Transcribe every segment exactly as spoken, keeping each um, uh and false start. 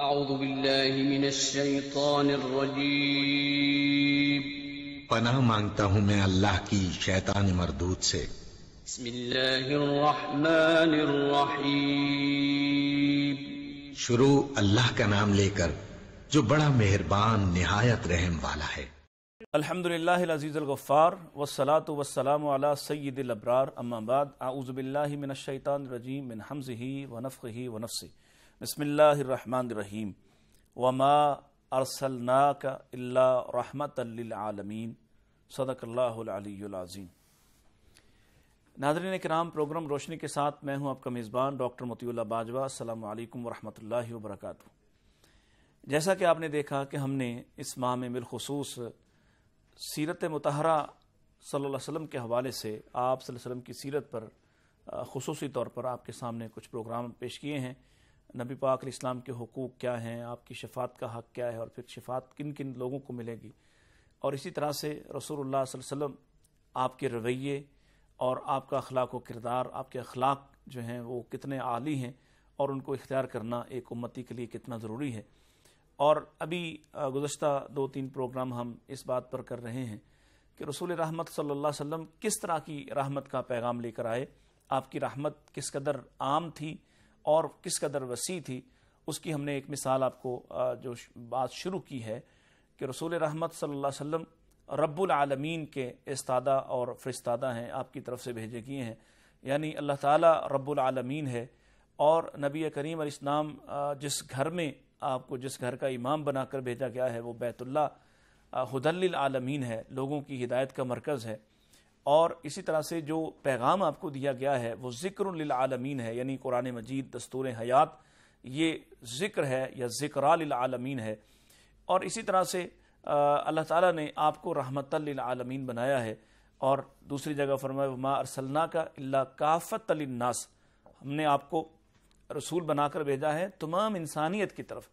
اعوذ باللہ من الشیطان الرجیم پناہ مانگتا ہوں میں اللہ کی شیطان مردود سے۔ بسم اللہ الرحمن الرحیم شروع اللہ کا نام لے کر جو بڑا مہربان نہایت رحم والا ہے۔ الحمدللہ العزیز الغفار والصلاة والسلام علی سید الابرار، اما بعد، اعوذ باللہ من الشیطان الرجیم من حمزہ ونفخہ ونفثہ، بسم اللہ الرحمن الرحیم، وما ارسلناک الا رحمتا للعالمین، صدق اللہ العلی العظیم۔ ناظرین کرام، پروگرام روشنی کے ساتھ میں ہوں آپ کا میزبان ڈاکٹر مطیع اللہ باجوہ۔ السلام علیکم ورحمۃ اللہ وبرکاتہ۔ جیسا کہ آپ نے دیکھا کہ ہم نے اس ماہ میں بالخصوص سیرت مطہرہ صلی اللہ علیہ وسلم کے حوالے سے آپ صلی اللہ علیہ وسلم کی سیرت پر خصوصی طور پر آپ کے سامنے کچھ پروگرام پیش کیے ہیں۔ نبی پاک علیہ السلام کے حقوق کیا ہیں، آپ کی شفاعت کا حق کیا ہے، اور پھر شفاعت کن کن لوگوں کو ملے گی، اور اسی طرح سے رسول اللہ صلی اللہ علیہ وسلم، آپ کے رویے اور آپ کا اخلاق و کردار، آپ کے اخلاق جو ہیں وہ کتنے عالی ہیں، اور ان کو اختیار کرنا ایک امتی کے لیے کتنا ضروری ہے۔ اور ابھی گزشتہ دو تین پروگرام ہم اس بات پر کر رہے ہیں کہ رسول رحمت صلی اللہ علیہ وسلم کس طرح کی رحمت کا پیغام لے کر آئے، آپ کی رحمت کس قدر عام تھی اور کس قدر وسیع تھی۔ اس کی ہم نے ایک مثال آپ کو جو بات شروع کی ہے کہ رسول رحمت صلی اللہ علیہ وسلم رب العالمین کے استادہ اور فرستادہ ہیں، آپ کی طرف سے بھیجے گئے ہیں، یعنی اللہ تعالیٰ رب العالمین ہے، اور نبی کریم علیہ السلام جس گھر میں آپ کو جس گھر کا امام بنا کر بھیجا گیا ہے وہ بیت اللہ ہدی للعالمین ہے، لوگوں کی ہدایت کا مرکز ہے، اور اسی طرح سے جو پیغام آپ کو دیا گیا ہے وہ ذکر للعالمین ہے، یعنی قرآن مجید دستور حیات یہ ذکر ہے یا ذکرا للعالمین ہے۔ اور اسی طرح سے اللہ تعالیٰ نے آپ کو رحمتا للعالمین بنایا ہے، اور دوسری جگہ فرمایا وما ارسلناک الا کافۃ للناس، ہم نے آپ کو رسول بنا کر بھیجا ہے تمام انسانیت کی طرف۔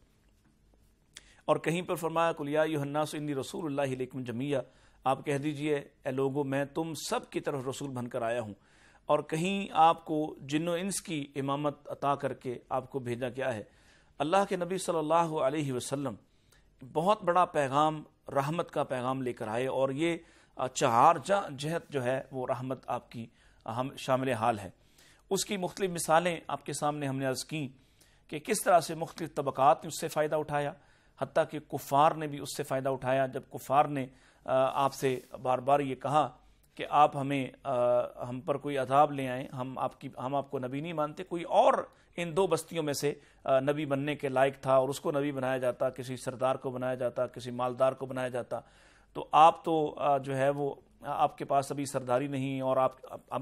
اور کہیں پر فرمایا قل یا ایھا الناس انی رسول اللہ الیکم جمیعا، آپ کہہ دیجئے اے لوگو میں تم سب کی طرف رسول بن کر آیا ہوں۔ اور کہیں آپ کو جن و انس کی امامت عطا کر کے آپ کو بھیجا گیا ہے۔ اللہ کے نبی صلی اللہ علیہ وسلم بہت بڑا پیغام، رحمت کا پیغام لے کر آئے، اور یہ چہار جہت جو ہے وہ رحمت آپ کی ہم شامل حال ہے۔ اس کی مختلف مثالیں آپ کے سامنے ہم نے عرض کیں کہ کس طرح سے مختلف طبقات نے اس سے فائدہ اٹھایا، حتیٰ کہ کفار نے بھی اس سے فائدہ اٹھایا۔ جب کفار نے آپ سے بار بار یہ کہا کہ آپ ہمیں ہم پر کوئی عذاب لے آئیں، ہم آپ کی ہم آپ کو نبی نہیں مانتے، کوئی اور ان دو بستیوں میں سے نبی بننے کے لائق تھا اور اس کو نبی بنایا جاتا، کسی سردار کو بنایا جاتا، کسی مالدار کو بنایا جاتا، تو آپ تو جو ہے وہ آپ کے پاس ابھی سرداری نہیں، اور آپ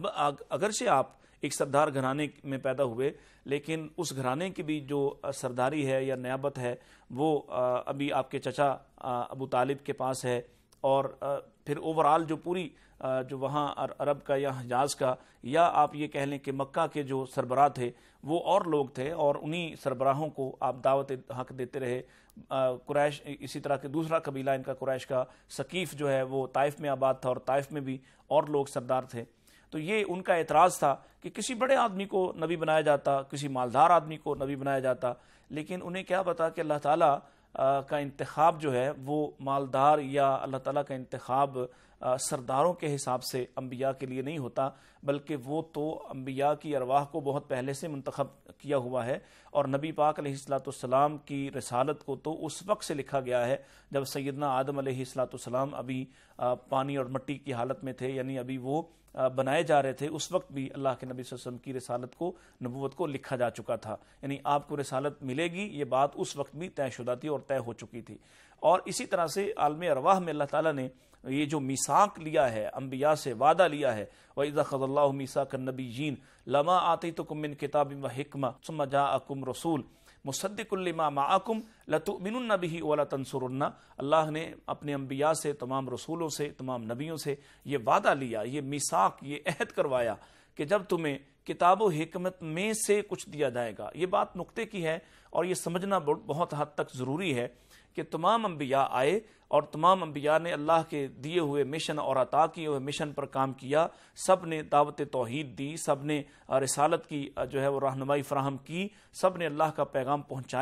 اگرچہ آپ ایک سردار گھرانے میں پیدا ہوئے، لیکن اس گھرانے کی بھی جو سرداری ہے یا نیابت ہے وہ ابھی آپ کے چچا ابو طالب کے پاس ہے، اور پھر اوورال جو پوری جو وہاں عرب کا یا حجاز کا، یا آپ یہ کہہ لیں کہ مکہ کے جو سربراہ تھے وہ اور لوگ تھے، اور انہی سربراہوں کو آپ دعوت حق دیتے رہے۔ قریش اسی طرح کے دوسرا قبیلہ ان کا قریش کا ثقیف جو ہے وہ طائف میں آباد تھا، اور طائف میں بھی اور لوگ سردار تھے۔ تو یہ ان کا اعتراض تھا کہ کسی بڑے آدمی کو نبی بنایا جاتا، کسی مالدار آدمی کو نبی بنایا جاتا، لیکن انہیں کیا پتا کہ اللہ تعالیٰ کا انتخاب جو ہے وہ مالدار یا اللہ تعالیٰ کا انتخاب سرداروں کے حساب سے انبیاء کے لیے نہیں ہوتا، بلکہ وہ تو انبیاء کی ارواح کو بہت پہلے سے منتخب کیا ہوا ہے۔ اور نبی پاک علیہ الصلوۃ والسلام کی رسالت کو تو اس وقت سے لکھا گیا ہے جب سیدنا آدم علیہ الصلوۃ والسلام ابھی پانی اور مٹی کی حالت میں تھے، یعنی ابھی وہ بنائے جا رہے تھے، اس وقت بھی اللہ کے نبی صلی اللہ علیہ وسلم کی رسالت کو، نبوت کو لکھا جا چکا تھا، یعنی آپ کو رسالت ملے گی یہ بات اس وقت بھی طے شدہ تھی اور طے ہو چکی تھی۔ اور اسی طرح سے عالم ارواح میں اللہ تعالیٰ نے یہ جو میثاق لیا ہے، انبیاء سے وعدہ لیا ہے، وَإِذَا أَخَذَ اللَّهُ مِيثَاقَ النَّبِيِّينَ لَمَا آتَيْتُكُم مِّن كِتَابٍ وَحِكْمَةٍ ثُمَّ جَاءَكُمْ رَسُولٌ مُصَدِّقٌ لِّمَا مَعَكُمْ لَتُؤْمِنُنَّ بِهِ وَلَتَنصُرُنَّهُ، اللہ نے اپنے انبیاء سے، تمام رسولوں سے، تمام نبیوں سے یہ وعدہ لیا، یہ میثاق، یہ عہد کروایا کہ جب تمہیں کتاب و حکمت میں سے کچھ دیا جائے گا۔ یہ بات نقطے کی ہے، اور یہ سمجھنا بہت حد تک ضروری ہے کہ تمام انبیاء آئے اور تمام انبیاء نے اللہ کے دیے ہوئے مشن اور عطا کیے ہوئے مشن پر کام کیا، سب نے دعوت توحید دی، سب نے رسالت کی جو ہے وہ رہنمائی فراہم کی، سب نے اللہ کا پیغام پہنچایا،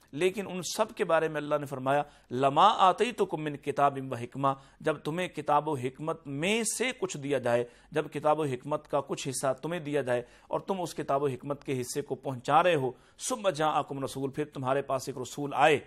لیکن ان سب کے بارے میں اللہ نے فرمایا لما آتیتکم من کتاب و حکمہ، جب تمہیں کتاب و حکمت میں سے کچھ دیا جائے، جب کتاب و حکمت کا کچھ حصہ تمہیں دیا جائے اور تم اس کتاب و حکمت کے حصے کو پہنچا رہے ہو، ثم جاءکم رسول، پھر تمہارے پاس ایک رسول آئے،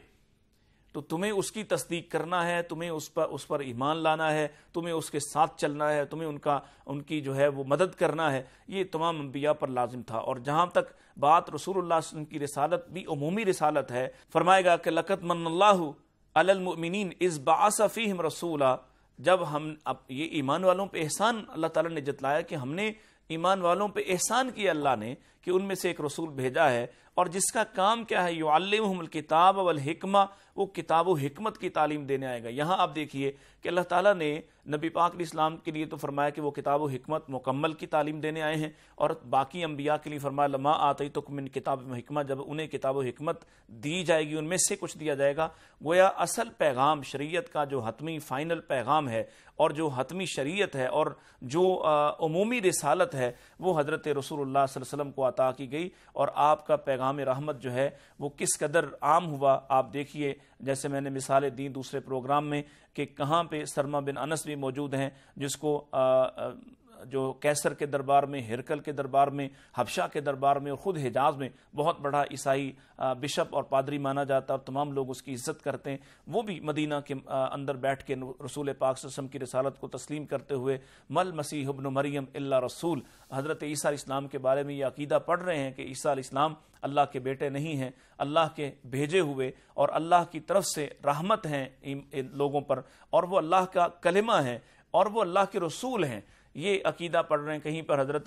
تو تمہیں اس کی تصدیق کرنا ہے، تمہیں اس پر اس پر ایمان لانا ہے، تمہیں اس کے ساتھ چلنا ہے، تمہیں ان کا ان کی جو ہے وہ مدد کرنا ہے۔ یہ تمام انبیاء پر لازم تھا۔ اور جہاں تک بات رسول اللہ صلی اللہ علیہ وسلم کی رسالت بھی عمومی رسالت ہے، فرمائے گا کہ لقد من اللہ علی المؤمنین اذ بعث فیہم رسولا، جب ہم اب یہ ایمان والوں پہ احسان اللہ تعالیٰ نے جتلایا کہ ہم نے ایمان والوں پہ احسان کیا اللہ نے کہ ان میں سے ایک رسول بھیجا ہے، اور جس کا کام کیا ہے، یعلمہم الکتاب والحکمہ، وہ کتاب و حکمت کی تعلیم دینے آئے گا۔ یہاں آپ دیکھیے کہ اللہ تعالیٰ نے نبی پاک علیہ السلام کے لیے تو فرمایا کہ وہ کتاب و حکمت مکمل کی تعلیم دینے آئے ہیں، اور باقی انبیاء کے لیے فرمایا لما آتیتکم من کتاب و حکمہ، جب انہیں کتاب و حکمت دی جائے گی، ان میں سے کچھ دیا جائے گا۔ گویا اصل پیغام شریعت کا جو حتمی فائنل پیغام ہے اور جو حتمی شریعت ہے اور جو عمومی رسالت ہے، وہ حضرت رسول اللہ صلی اللہ علیہ وسلم کو عطا کی گئی، اور آپ کا پیغام رحمت جو ہے وہ کس قدر عام ہوا آپ دیکھیے۔ جیسے میں نے مثالیں دیں دوسرے پروگرام میں کہ کہاں پہ سلمہ بن انس بھی موجود ہیں، جس کو آ آ جو کیسر کے دربار میں، ہرکل کے دربار میں، حبشہ کے دربار میں اور خود حجاز میں بہت بڑا عیسائی بشپ اور پادری مانا جاتا ہے، اور تمام لوگ اس کی عزت کرتے ہیں، وہ بھی مدینہ کے اندر بیٹھ کے رسول پاک صلی اللہ علیہ وسلم کی رسالت کو تسلیم کرتے ہوئے مل مسیح ابن مریم الا رسول، حضرت عیسیٰ علیہ السلام کے بارے میں یہ عقیدہ پڑھ رہے ہیں کہ عیسیٰ علیہ السلام اللہ کے بیٹے نہیں ہیں، اللہ کے بھیجے ہوئے اور اللہ کی طرف سے رحمت ہیں لوگوں پر، اور وہ اللہ کا کلمہ ہے اور وہ اللہ کے رسول ہیں، یہ عقیدہ پڑھ رہے ہیں۔ کہیں پر حضرت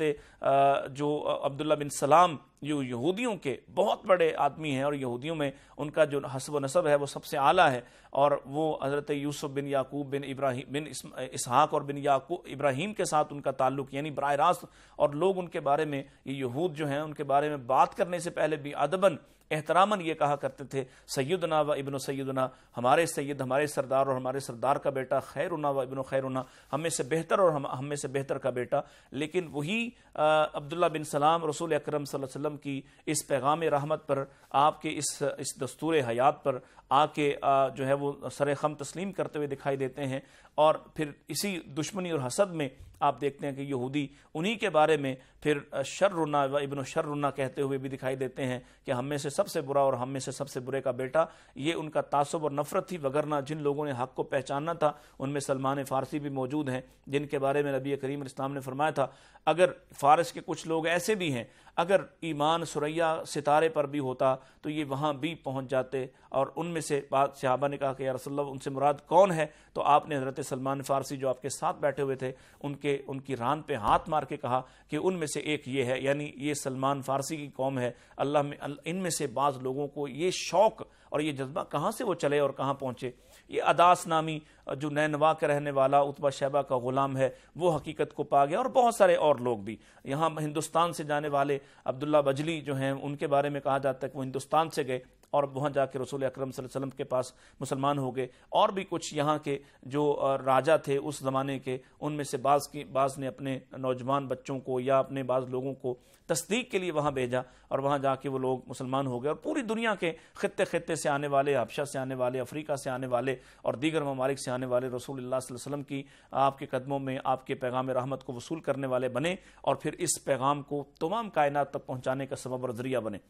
جو عبداللہ بن سلام جو یہودیوں کے بہت بڑے آدمی ہیں، اور یہودیوں میں ان کا جو حسب و نسب ہے وہ سب سے اعلیٰ ہے، اور وہ حضرت یوسف بن یعقوب بن ابراہیم بن اسحاق اور بن یعقوب ابراہیم کے ساتھ ان کا تعلق، یعنی براہ راست، اور لوگ ان کے بارے میں، یہ یہود جو ہیں ان کے بارے میں بات کرنے سے پہلے بھی ادباً احتراماً یہ کہا کرتے تھے سیدنا و ابن سیدنا، ہمارے سید، ہمارے سردار اور ہمارے سردار کا بیٹا، خیرنا و ابن خیرنا، ہم میں سے بہتر اور ہم ہم میں سے بہتر کا بیٹا۔ لیکن وہی عبداللہ بن سلام رسول اکرم صلی اللہ علیہ وسلم کی اس پیغام رحمت پر، آپ کے اس اس دستور حیات پر آ کے جو ہے وہ سر خم تسلیم کرتے ہوئے دکھائی دیتے ہیں، اور پھر اسی دشمنی اور حسد میں آپ دیکھتے ہیں کہ یہودی انہی کے بارے میں پھر شرنا و ابن شرنا کہتے ہوئے بھی دکھائی دیتے ہیں کہ ہم میں سے سب سے برا اور ہم میں سے سب سے برے کا بیٹا۔ یہ ان کا تعصب اور نفرت تھی، وگرنہ جن لوگوں نے حق کو پہچاننا تھا ان میں سلمان فارسی بھی موجود ہیں، جن کے بارے میں نبی کریم علیہ السلام نے فرمایا تھا اگر فارس کے کچھ لوگ ایسے بھی ہیں، اگر ایمان ثریا ستارے پر بھی ہوتا تو یہ وہاں بھی پہنچ جاتے، اور ان میں سے بعض صحابہ نے کہا کہ یا رسول اللہ ان سے مراد کون ہے، تو آپ نے حضرت سلمان فارسی جو آپ کے ساتھ بیٹھے ہوئے تھے ان کے ان کی ران پہ ہاتھ مار کے کہا کہ ان میں سے ایک یہ ہے، یعنی یہ سلمان فارسی کی قوم ہے۔ اللہ میں ان میں سے بعض لوگوں کو یہ شوق اور یہ جذبہ کہاں سے وہ چلے اور کہاں پہنچے۔ یہ اداس نامی جو نینوا کا رہنے والا عتبہ شیبہ کا غلام ہے، وہ حقیقت کو پا گیا، اور بہت سارے اور لوگ بھی یہاں ہندوستان سے جانے والے عبداللہ بجلی جو ہیں ان کے بارے میں کہا جاتا ہے کہ وہ ہندوستان سے گئے اور وہاں جا کے رسول اکرم صلی اللہ علیہ وسلم کے پاس مسلمان ہو گئے، اور بھی کچھ یہاں کے جو راجہ تھے اس زمانے کے، ان میں سے بعض کی بعض نے اپنے نوجوان بچوں کو یا اپنے بعض لوگوں کو تصدیق کے لیے وہاں بھیجا، اور وہاں جا کے وہ لوگ مسلمان ہو گئے، اور پوری دنیا کے خطے خطے سے آنے والے، حبشہ سے آنے والے، افریقہ سے آنے والے اور دیگر ممالک سے آنے والے رسول اللہ صلی اللہ علیہ وسلم کی آپ کے قدموں میں آپ کے پیغام رحمت کو وصول کرنے والے بنے، اور پھر اس پیغام کو تمام کائنات تک پہنچانے کا سبب اور ذریعہ بنے۔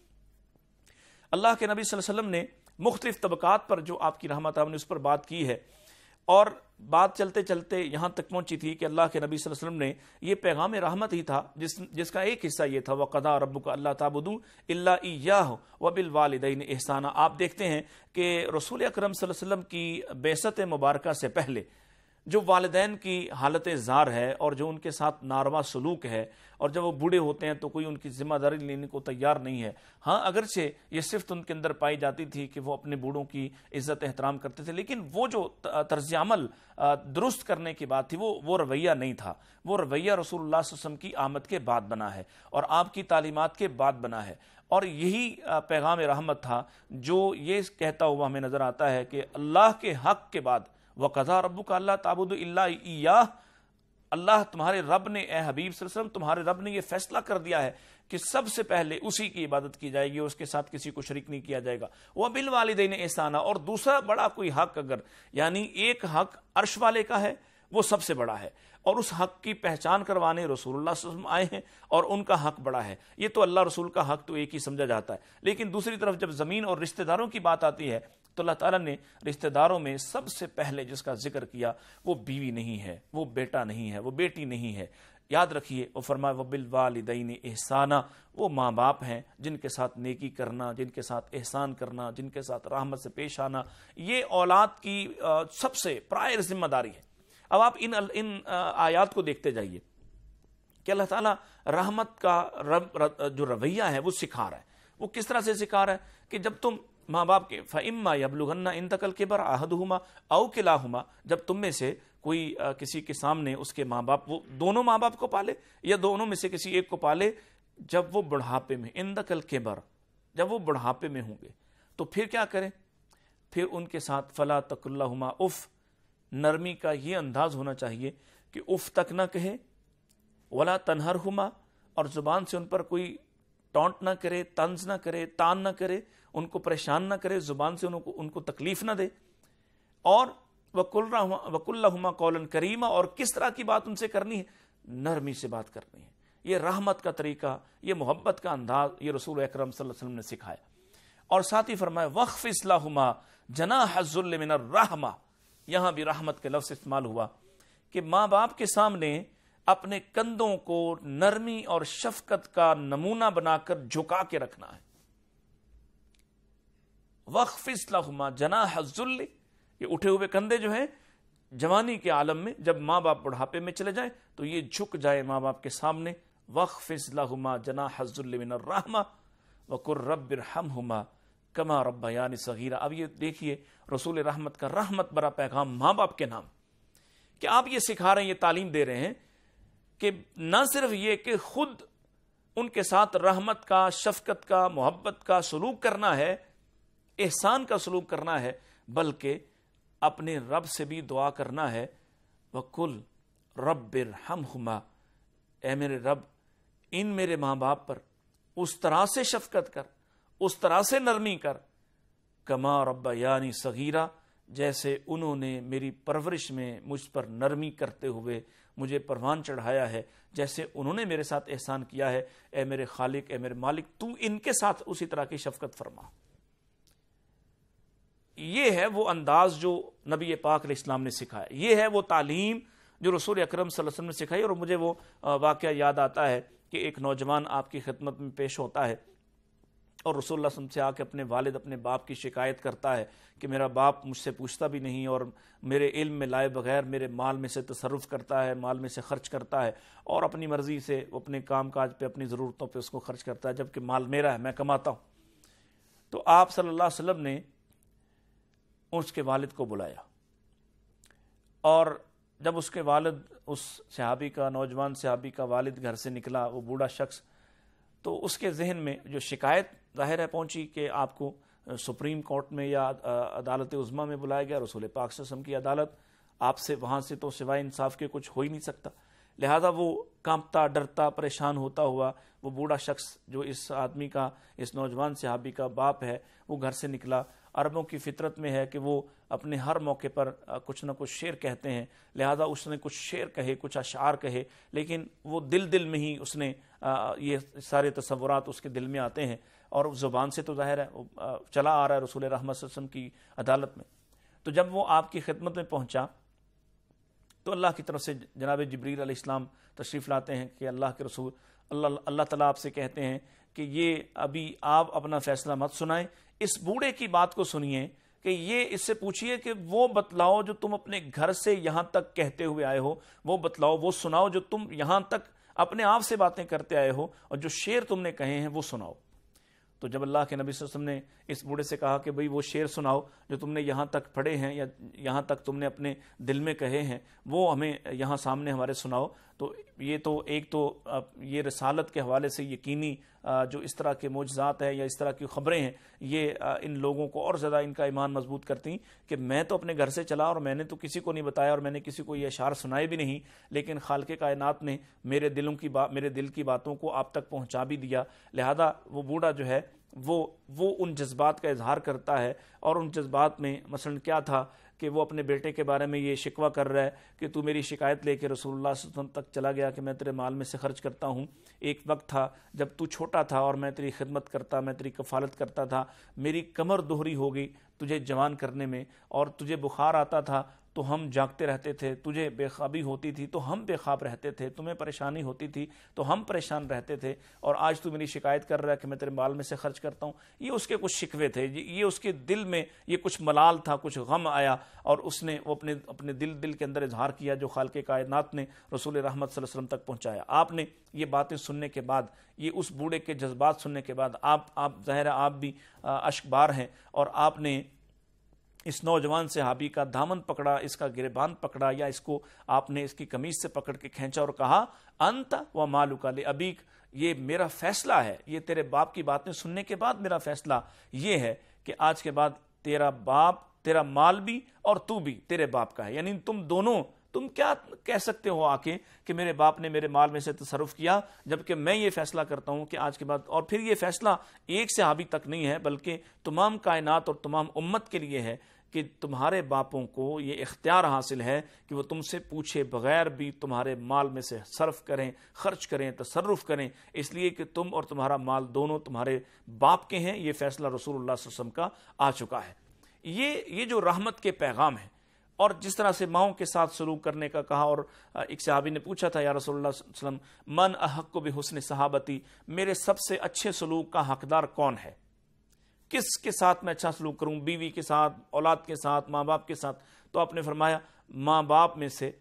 اللہ کے نبی صلی اللہ علیہ وسلم نے مختلف طبقات پر جو آپ کی رحمت ہم نے اس پر بات کی ہے، اور بات چلتے چلتے یہاں تک پہنچی تھی کہ اللہ کے نبی صلی اللہ علیہ وسلم نے یہ پیغام رحمت ہی تھا جس جس کا ایک حصہ یہ تھا وَقَضَىٰ رَبُّكَ أَلَّا تَعْبُدُوا إِلَّا إِيَّاهُ وَبِالْوَالِدَيْنِ إِحْسَانًا۔ آپ دیکھتے ہیں کہ رسول اکرم صلی اللہ علیہ وسلم کی بعثت مبارکہ سے پہلے جو والدین کی حالت زار ہے اور جو ان کے ساتھ ناروا سلوک ہے، اور جب وہ بوڑھے ہوتے ہیں تو کوئی ان کی ذمہ داری لینے کو تیار نہیں ہے، ہاں اگرچہ یہ صفت ان کے اندر پائی جاتی تھی کہ وہ اپنے بوڑھوں کی عزت احترام کرتے تھے، لیکن وہ جو طرز عمل درست کرنے کی بات تھی وہ وہ رویہ نہیں تھا، وہ رویہ رسول اللہ صلی اللہ علیہ وسلم کی آمد کے بعد بنا ہے اور آپ کی تعلیمات کے بعد بنا ہے، اور یہی پیغام رحمت تھا جو یہ کہتا ہوا ہمیں نظر آتا ہے کہ اللہ کے حق کے بعد وَقَضَىٰ رَبُّكَ أَلَّا تَعْبُدُوا إِلَّا إِيَّاهُ، اللہ تمہارے رب نے، اے حبیب صلی اللہ علیہ وسلم، تمہارے رب نے یہ فیصلہ کر دیا ہے کہ سب سے پہلے اسی کی عبادت کی جائے گی، اس کے ساتھ کسی کو شریک نہیں کیا جائے گا۔ وَبِالْوَالِدَيْنِ احسانا، اور دوسرا بڑا کوئی حق اگر، یعنی ایک حق عرش والے کا ہے وہ سب سے بڑا ہے، اور اس حق کی پہچان کروانے رسول اللہ صلی اللہ علیہ وسلم آئے ہیں اور ان کا حق بڑا ہے۔ یہ تو اللہ رسول کا حق تو ایک ہی سمجھا جاتا ہے، لیکن دوسری طرف جب زمین اور رشتہ داروں کی بات آتی ہے تو اللہ تعالیٰ نے رشتہ داروں میں سب سے پہلے جس کا ذکر کیا وہ بیوی نہیں ہے، وہ بیٹا نہیں ہے، وہ بیٹی نہیں ہے۔ یاد رکھیے، وہ فرمایا وَبِالْوَالِدَيْنِ احسانا، وہ ماں باپ ہیں جن کے ساتھ نیکی کرنا، جن کے ساتھ احسان کرنا، جن کے ساتھ رحمت سے پیش آنا، یہ اولاد کی سب سے پرائر ذمہ داری ہے۔ اب آپ ان ان آیات کو دیکھتے جائیے کہ اللہ تعالیٰ رحمت کا رب جو رویہ ہے وہ سکھا رہا ہے۔ وہ کس طرح سے سکھا رہا ہے کہ جب تم ماں باپ کے فَإِمَّا يَبْلُغَنَّ عِندَكَ الْكِبَرَ أَحَدُهُمَا أَوْ كِلَاهُمَا، جب تم میں سے کوئی کسی کے سامنے اس کے ماں باپ، وہ دونوں ماں باپ کو پالے یا دونوں میں سے کسی ایک کو پالے، جب وہ بڑھاپے میں، عِندَكَ الْكِبَرَ، جب وہ بڑھاپے میں ہوں گے تو پھر کیا کریں؟ پھر ان کے ساتھ فَلَا تَقُل لَّهُمَا اُف، نرمی کا یہ انداز ہونا چاہیے کہ اف تک نہ کہے، ولا تنہرہما، اور زبان سے ان پر کوئی ٹونٹ نہ کرے، طنز نہ کرے، تان نہ کرے، ان کو پریشان نہ کرے، زبان سے ان کو ان کو تکلیف نہ دے، اور وَقُلْ لَهُمَا قَوْلًا كَرِيمًا، اور کس طرح کی بات ان سے کرنی ہے؟ نرمی سے بات کرنی ہے۔ یہ رحمت کا طریقہ، یہ محبت کا انداز یہ رسول اکرم صلی اللہ علیہ وسلم نے سکھایا۔ اور ساتھ ہی فرمایا وَخْفِضْ لَهُمَا جَنَاحَ الذُّلِّ مِنَ الرَّحْمَةِ، یہاں بھی رحمت کے لفظ استعمال ہوا کہ ماں باپ کے سامنے اپنے کندھوں کو نرمی اور شفقت کا نمونہ بنا کر جھکا کے رکھنا ہے۔ وَخْفِضْ لَهُمَا جَنَاحَ الذُّلِّ، یہ اٹھے ہوئے کندھے جو ہیں جوانی کے عالم میں، جب ماں باپ بڑھاپے میں چلے جائیں تو یہ جھک جائے ماں باپ کے سامنے۔ وَخْفِضْ لَهُمَا جَنَاحَ الذُّلِّ مِنَ الرَّحْمَةِ وَقُلْ رَبِّ ارْحَمْهُمَا کما ربیانی صغیرہ۔ اب یہ دیکھیے رسول رحمت کا رحمت برا پیغام ماں باپ کے نام، کہ آپ یہ سکھا رہے ہیں، یہ تعلیم دے رہے ہیں کہ نہ صرف یہ کہ خود ان کے ساتھ رحمت کا، شفقت کا، محبت کا سلوک کرنا ہے، احسان کا سلوک کرنا ہے، بلکہ اپنے رب سے بھی دعا کرنا ہے وَقُلْ رَبِّ ارْحَمْهُمَا، اے میرے رب ان میرے ماں باپ پر اس طرح سے شفقت کر، اس طرح سے نرمی کر، کما ربیانی صغیرہ، جیسے انہوں نے میری پرورش میں مجھ پر نرمی کرتے ہوئے مجھے پروان چڑھایا ہے، جیسے انہوں نے میرے ساتھ احسان کیا ہے، اے میرے خالق، اے میرے مالک، تو ان کے ساتھ اسی طرح کی شفقت فرما۔ یہ ہے وہ انداز جو نبی پاک علیہ السلام نے سکھایا، یہ ہے وہ تعلیم جو رسول اکرم صلی اللہ علیہ وسلم نے سکھائی۔ اور مجھے وہ واقعہ یاد آتا ہے کہ ایک نوجوان آپ کی خدمت میں پیش ہوتا ہے اور رسول اللہ صلی اللہ علیہ وسلم سے آ کے اپنے والد، اپنے باپ کی شکایت کرتا ہے کہ میرا باپ مجھ سے پوچھتا بھی نہیں اور میرے علم میں لائے بغیر میرے مال میں سے تصرف کرتا ہے، مال میں سے خرچ کرتا ہے، اور اپنی مرضی سے اپنے کام کاج پہ، اپنی ضرورتوں پہ اس کو خرچ کرتا ہے، جبکہ مال میرا ہے، میں کماتا ہوں۔ تو آپ صلی اللہ علیہ وسلم نے اس کے والد کو بلایا، اور جب اس کے والد، اس صحابی کا، نوجوان صحابی کا والد گھر سے نکلا، وہ بوڑھا شخص، تو اس کے ذہن میں جو شکایت ظاہر ہے پہنچی کہ آپ کو سپریم کورٹ میں یا عدالت عظمیٰ میں بلایا گیا، رسول پاک صلی اللہ علیہ وسلم کی عدالت، آپ سے وہاں سے تو سوائے انصاف کے کچھ ہو ہی نہیں سکتا۔ لہذا وہ کانپتا، ڈرتا، پریشان ہوتا ہوا وہ بوڑھا شخص جو اس آدمی کا، اس نوجوان صحابی کا باپ ہے، وہ گھر سے نکلا۔ عربوں کی فطرت میں ہے کہ وہ اپنے ہر موقع پر کچھ نہ کچھ شعر کہتے ہیں، لہذا اس نے کچھ شعر کہے، کچھ اشعار کہے، لیکن وہ دل دل میں ہی اس نے یہ سارے تصورات اس کے دل میں آتے ہیں، اور زبان سے تو ظاہر ہے چلا آ رہا ہے رسول رحمت صلی اللہ علیہ وسلم کی عدالت میں۔ تو جب وہ آپ کی خدمت میں پہنچا تو اللہ کی طرف سے جناب جبریل علیہ السلام تشریف لاتے ہیں کہ اللہ کے رسول، اللہ اللہ تعالیٰ آپ سے کہتے ہیں کہ یہ ابھی آپ اپنا فیصلہ مت سنائیں، اس بوڑھے کی بات کو سنیے، کہ یہ اس سے پوچھئے کہ وہ بتلاؤ جو تم اپنے گھر سے یہاں تک کہتے ہوئے آئے ہو، وہ بتلاؤ، وہ سناؤ جو تم یہاں تک اپنے آپ سے باتیں کرتے آئے ہو، اور جو شعر تم نے کہے ہیں وہ سناؤ۔ تو جب اللہ کے نبی صلی اللہ علیہ وسلم نے اس بوڑھے سے کہا کہ بھئی وہ شعر سناؤ جو تم نے یہاں تک پڑھے ہیں یا یہاں تک تم نے اپنے دل میں کہے ہیں، وہ ہمیں یہاں سامنے ہمارے سناؤ، تو یہ تو ایک تو یہ رسالت کے حوالے سے یقینی جو اس طرح کے معجزات ہیں یا اس طرح کی خبریں ہیں، یہ ان لوگوں کو اور زیادہ ان کا ایمان مضبوط کرتی کہ میں تو اپنے گھر سے چلا اور میں نے تو کسی کو نہیں بتایا اور میں نے کسی کو یہ اشعار سنائے بھی نہیں، لیکن خالق کائنات نے میرے دلوں کی بات میرے دل کی باتوں کو آپ تک پہنچا بھی دیا۔ لہذا وہ بوڑھا جو ہے وہ وہ ان جذبات کا اظہار کرتا ہے، اور ان جذبات میں مثلا کیا تھا کہ وہ اپنے بیٹے کے بارے میں یہ شکوہ کر رہا ہے کہ تو میری شکایت لے کے رسول اللہ صلی اللہ علیہ وسلم تک چلا گیا کہ میں تیرے مال میں سے خرچ کرتا ہوں۔ ایک وقت تھا جب تو چھوٹا تھا اور میں تیری خدمت کرتا، میں تیری کفالت کرتا تھا، میری کمر دوہری ہو گئی تجھے جوان کرنے میں، اور تجھے بخار آتا تھا تو ہم جاگتے رہتے تھے، تجھے بے خوابی ہوتی تھی تو ہم بے خواب رہتے تھے، تمہیں پریشانی ہوتی تھی تو ہم پریشان رہتے تھے، اور آج تو میری شکایت کر رہا ہے کہ میں تیرے مال میں سے خرچ کرتا ہوں۔ یہ اس کے کچھ شکوے تھے، یہ اس کے دل میں یہ کچھ ملال تھا، کچھ غم آیا، اور اس نے وہ اپنے اپنے دل دل کے اندر اظہار کیا جو خالق کائنات نے رسول رحمت صلی اللہ علیہ وسلم تک پہنچایا۔ آپ نے یہ باتیں سننے کے بعد، یہ اس بوڑھے کے جذبات سننے کے بعد آپ آپ ظاہر ہے آپ بھی اشک بار ہیں، اور آپ نے اس نوجوان صحابی کا دامن پکڑا، اس کا گریبان پکڑا، یا اس کو آپ نے اس کی قمیص سے پکڑ کے کھینچا اور کہا انت و مالک لابیک، یہ میرا فیصلہ ہے، یہ تیرے باپ کی باتیں سننے کے بعد میرا فیصلہ یہ ہے کہ آج کے بعد تیرا باپ، تیرا مال بھی اور تو بھی تیرے باپ کا ہے۔ یعنی تم دونوں، تم کیا کہہ سکتے ہو آ کے کہ میرے باپ نے میرے مال میں سے تصرف کیا، جبکہ میں یہ فیصلہ کرتا ہوں کہ آج کے بعد، اور پھر یہ فیصلہ ایک صحابی تک نہیں ہے بلکہ تمام کائنات اور تمام امت کے لیے ہے کہ تمہارے باپوں کو یہ اختیار حاصل ہے کہ وہ تم سے پوچھے بغیر بھی تمہارے مال میں سے صرف کریں، خرچ کریں، تصرف کریں، اس لیے کہ تم اور تمہارا مال دونوں تمہارے باپ کے ہیں۔ یہ فیصلہ رسول اللہ صلی اللہ علیہ وسلم کا آ چکا ہے۔ یہ یہ جو رحمت کے پیغام ہے، اور جس طرح سے ماؤں کے ساتھ سلوک کرنے کا کہا، اور ایک صحابی نے پوچھا تھا یا رسول اللہ صلی اللہ علیہ وسلم من احق بحسن صحابتی، میرے سب سے اچھے سلوک کا حقدار کون ہے، کس کے ساتھ میں اچھا سلوک کروں، بیوی کے ساتھ، اولاد کے ساتھ، ماں باپ کے ساتھ؟ تو آپ نے فرمایا ماں باپ میں سے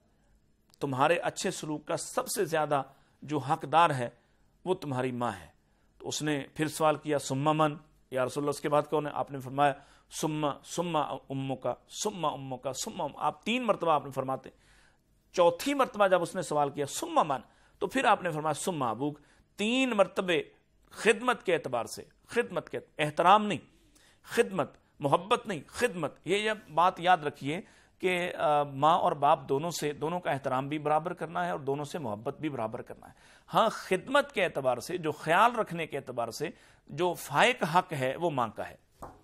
تمہارے اچھے سلوک کا سب سے زیادہ جو حقدار ہے وہ تمہاری ماں ہے۔ تو اس نے پھر سوال کیا ثم من، یا رسول اللہ اس کے بعد کون ہے؟ آپ نے فرمایا ثم ثم امک ثم امک ثم، آپ تین مرتبہ آپ نے فرماتے، چوتھی مرتبہ جب اس نے سوال کیا ثم من، تو پھر آپ نے فرمایا ثم ابوک، تین مرتبے خدمت کے اعتبار سے، خدمت کے احترام نہیں، خدمت محبت نہیں، خدمت۔ یہ بات یاد رکھیے کہ ماں اور باپ دونوں سے دونوں کا احترام بھی برابر کرنا ہے اور دونوں سے محبت بھی برابر کرنا ہے۔ ہاں خدمت کے اعتبار سے، جو خیال رکھنے کے اعتبار سے جو فائق حق ہے وہ ماں کا ہے۔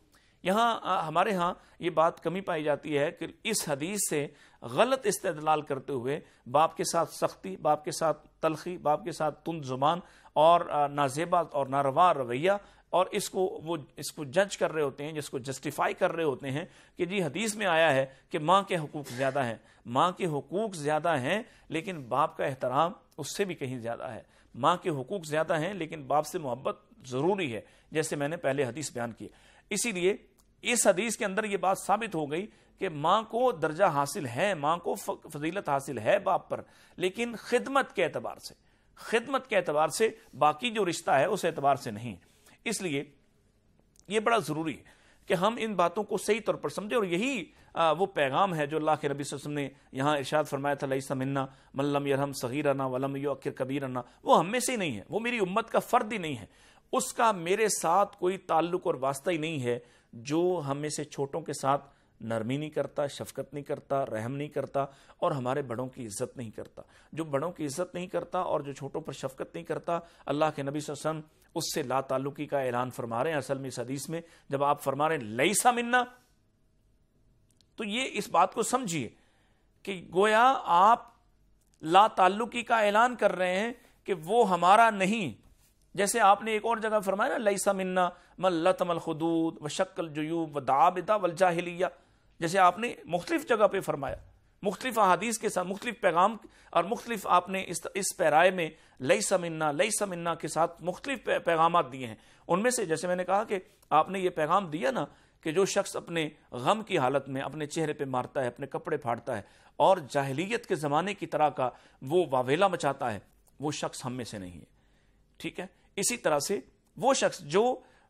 یہاں ہمارے ہاں یہ بات کمی پائی جاتی ہے کہ اس حدیث سے غلط استدلال کرتے ہوئے باپ کے ساتھ سختی، باپ کے ساتھ تلخی، باپ کے ساتھ تند زبان اور نازیبا اور ناروا رویہ، اور اس کو وہ اس کو جج کر رہے ہوتے ہیں، جس کو جسٹیفائی کر رہے ہوتے ہیں کہ جی حدیث میں آیا ہے کہ ماں کے حقوق زیادہ ہیں، ماں کے حقوق زیادہ ہیں لیکن باپ کا احترام اس سے بھی کہیں زیادہ ہے۔ ماں کے حقوق زیادہ ہیں لیکن باپ سے محبت ضروری ہے، جیسے میں نے پہلے حدیث بیان کی۔ اسی لیے اس حدیث کے اندر یہ بات ثابت ہو گئی کہ ماں کو درجہ حاصل ہے، ماں کو فضیلت حاصل ہے باپ پر، لیکن خدمت کے اعتبار سے، خدمت کے اعتبار سے، باقی جو رشتہ ہے اس اعتبار سے نہیں۔ اس لیے یہ بڑا ضروری ہے کہ ہم ان باتوں کو صحیح طور پر سمجھیں، اور یہی وہ پیغام ہے جو اللہ کے نبی صلی اللہ علیہ وسلم نے یہاں ارشاد فرمایا تھا لیس منا من لم یرحم صغیرنا ولم یؤقر کبیرنا، وہ ہم میں سے ہی نہیں ہے، وہ میری امت کا فرد ہی نہیں ہے، اس کا میرے ساتھ کوئی تعلق اور واسطہ ہی نہیں ہے جو ہم میں سے چھوٹوں کے ساتھ نرمی نہیں کرتا، شفقت نہیں کرتا، رحم نہیں کرتا، اور ہمارے بڑوں کی عزت نہیں کرتا۔ جو بڑوں کی عزت نہیں کرتا اور جو چھوٹوں پر شفقت نہیں کرتا، اللہ کے نبی صلی اللہ علیہ وسلم اس سے لا تعلقی کا اعلان فرما رہے ہیں۔ اصل میں اس حدیث میں جب آپ فرما رہے ہیں لیسا منا، تو یہ اس بات کو سمجھیے کہ گویا آپ لا تعلقی کا اعلان کر رہے ہیں کہ وہ ہمارا نہیں، جیسے آپ نے ایک اور جگہ فرمایا نا لیسا منا من لطم الخدود وشق الجیوب ودعا بدعوى والجاہلیہ، جیسے آپ نے مختلف جگہ پہ فرمایا، مختلف احادیث کے ساتھ مختلف پیغام اور مختلف آپ نے اس اس پیرائے میں لیسا منا لیسا منا کے ساتھ مختلف پیغامات دیے ہیں۔ ان میں سے جیسے میں نے کہا کہ آپ نے یہ پیغام دیا نا کہ جو شخص اپنے غم کی حالت میں اپنے چہرے پہ مارتا ہے، اپنے کپڑے پھاڑتا ہے اور جاہلیت کے زمانے کی طرح کا وہ واویلا مچاتا ہے، وہ شخص ہم میں سے نہیں ہے، ٹھیک ہے۔ اسی طرح سے وہ شخص جو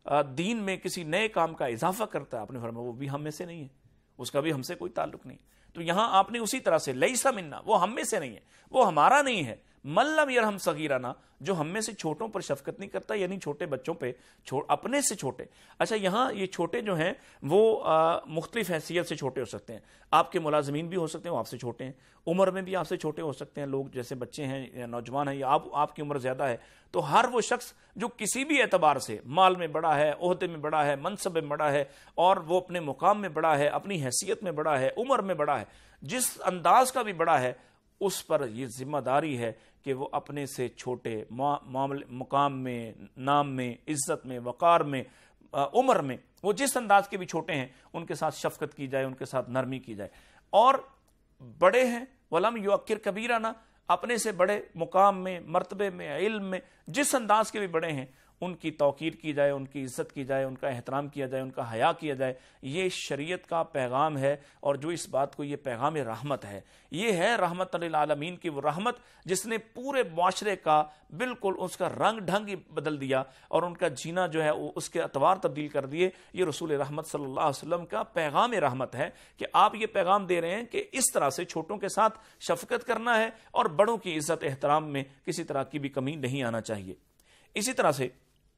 دین میں کسی نئے کام کا اضافہ کرتا ہے، آپ نے فرمایا وہ بھی ہم میں سے نہیں ہے، اس کا بھی ہم سے کوئی تعلق نہیں۔ تو یہاں آپ نے اسی طرح سے لیسا منا، وہ ہم میں سے نہیں ہے، وہ ہمارا نہیں ہے۔ من لم یرحم صغیرنا، جو ہم میں سے چھوٹوں پر شفقت نہیں کرتا، یعنی چھوٹے بچوں پہ، اپنے سے چھوٹے۔ اچھا، یہاں یہ چھوٹے جو ہیں وہ مختلف حیثیت سے چھوٹے ہو سکتے ہیں، آپ کے ملازمین بھی ہو سکتے ہیں، وہ آپ سے چھوٹے ہیں، عمر میں بھی آپ سے چھوٹے ہو سکتے ہیں لوگ، جیسے بچے ہیں یا نوجوان ہیں، یا آپ آپ کی عمر زیادہ ہے۔ تو ہر وہ شخص جو کسی بھی اعتبار سے مال میں بڑا ہے، عہدے میں بڑا ہے، منصب میں بڑا ہے، اور وہ اپنے مقام میں بڑا ہے، اپنی حیثیت میں بڑا ہے، عمر میں بڑا ہے، جس انداز کا بھی بڑا ہے، اس پر یہ ذمہ داری ہے کہ وہ اپنے سے چھوٹے معاملے، مقام میں، نام میں، عزت میں، وقار میں، عمر میں، وہ جس انداز کے بھی چھوٹے ہیں ان کے ساتھ شفقت کی جائے، ان کے ساتھ نرمی کی جائے۔ اور بڑے ہیں وَلَمْ يُؤَكِّرْ كَبِيرَنَا، اپنے سے بڑے مقام میں، مرتبے میں، علم میں، جس انداز کے بھی بڑے ہیں ان کی توقیر کی جائے، ان کی عزت کی جائے، ان کا احترام کیا جائے، ان کا حیا کیا جائے۔ یہ شریعت کا پیغام ہے، اور جو اس بات کو، یہ پیغام رحمت ہے، یہ ہے رحمت للعالمین کی وہ رحمت جس نے پورے معاشرے کا بالکل اس کا رنگ ڈھنگ ہی بدل دیا، اور ان کا جینا جو ہے وہ اس کے اطوار تبدیل کر دیے۔ یہ رسول رحمت صلی اللہ علیہ وسلم کا پیغام رحمت ہے کہ آپ یہ پیغام دے رہے ہیں کہ اس طرح سے چھوٹوں کے ساتھ شفقت کرنا ہے، اور بڑوں کی عزت احترام میں کسی طرح کی بھی کمی نہیں آنا چاہیے۔ اسی طرح سے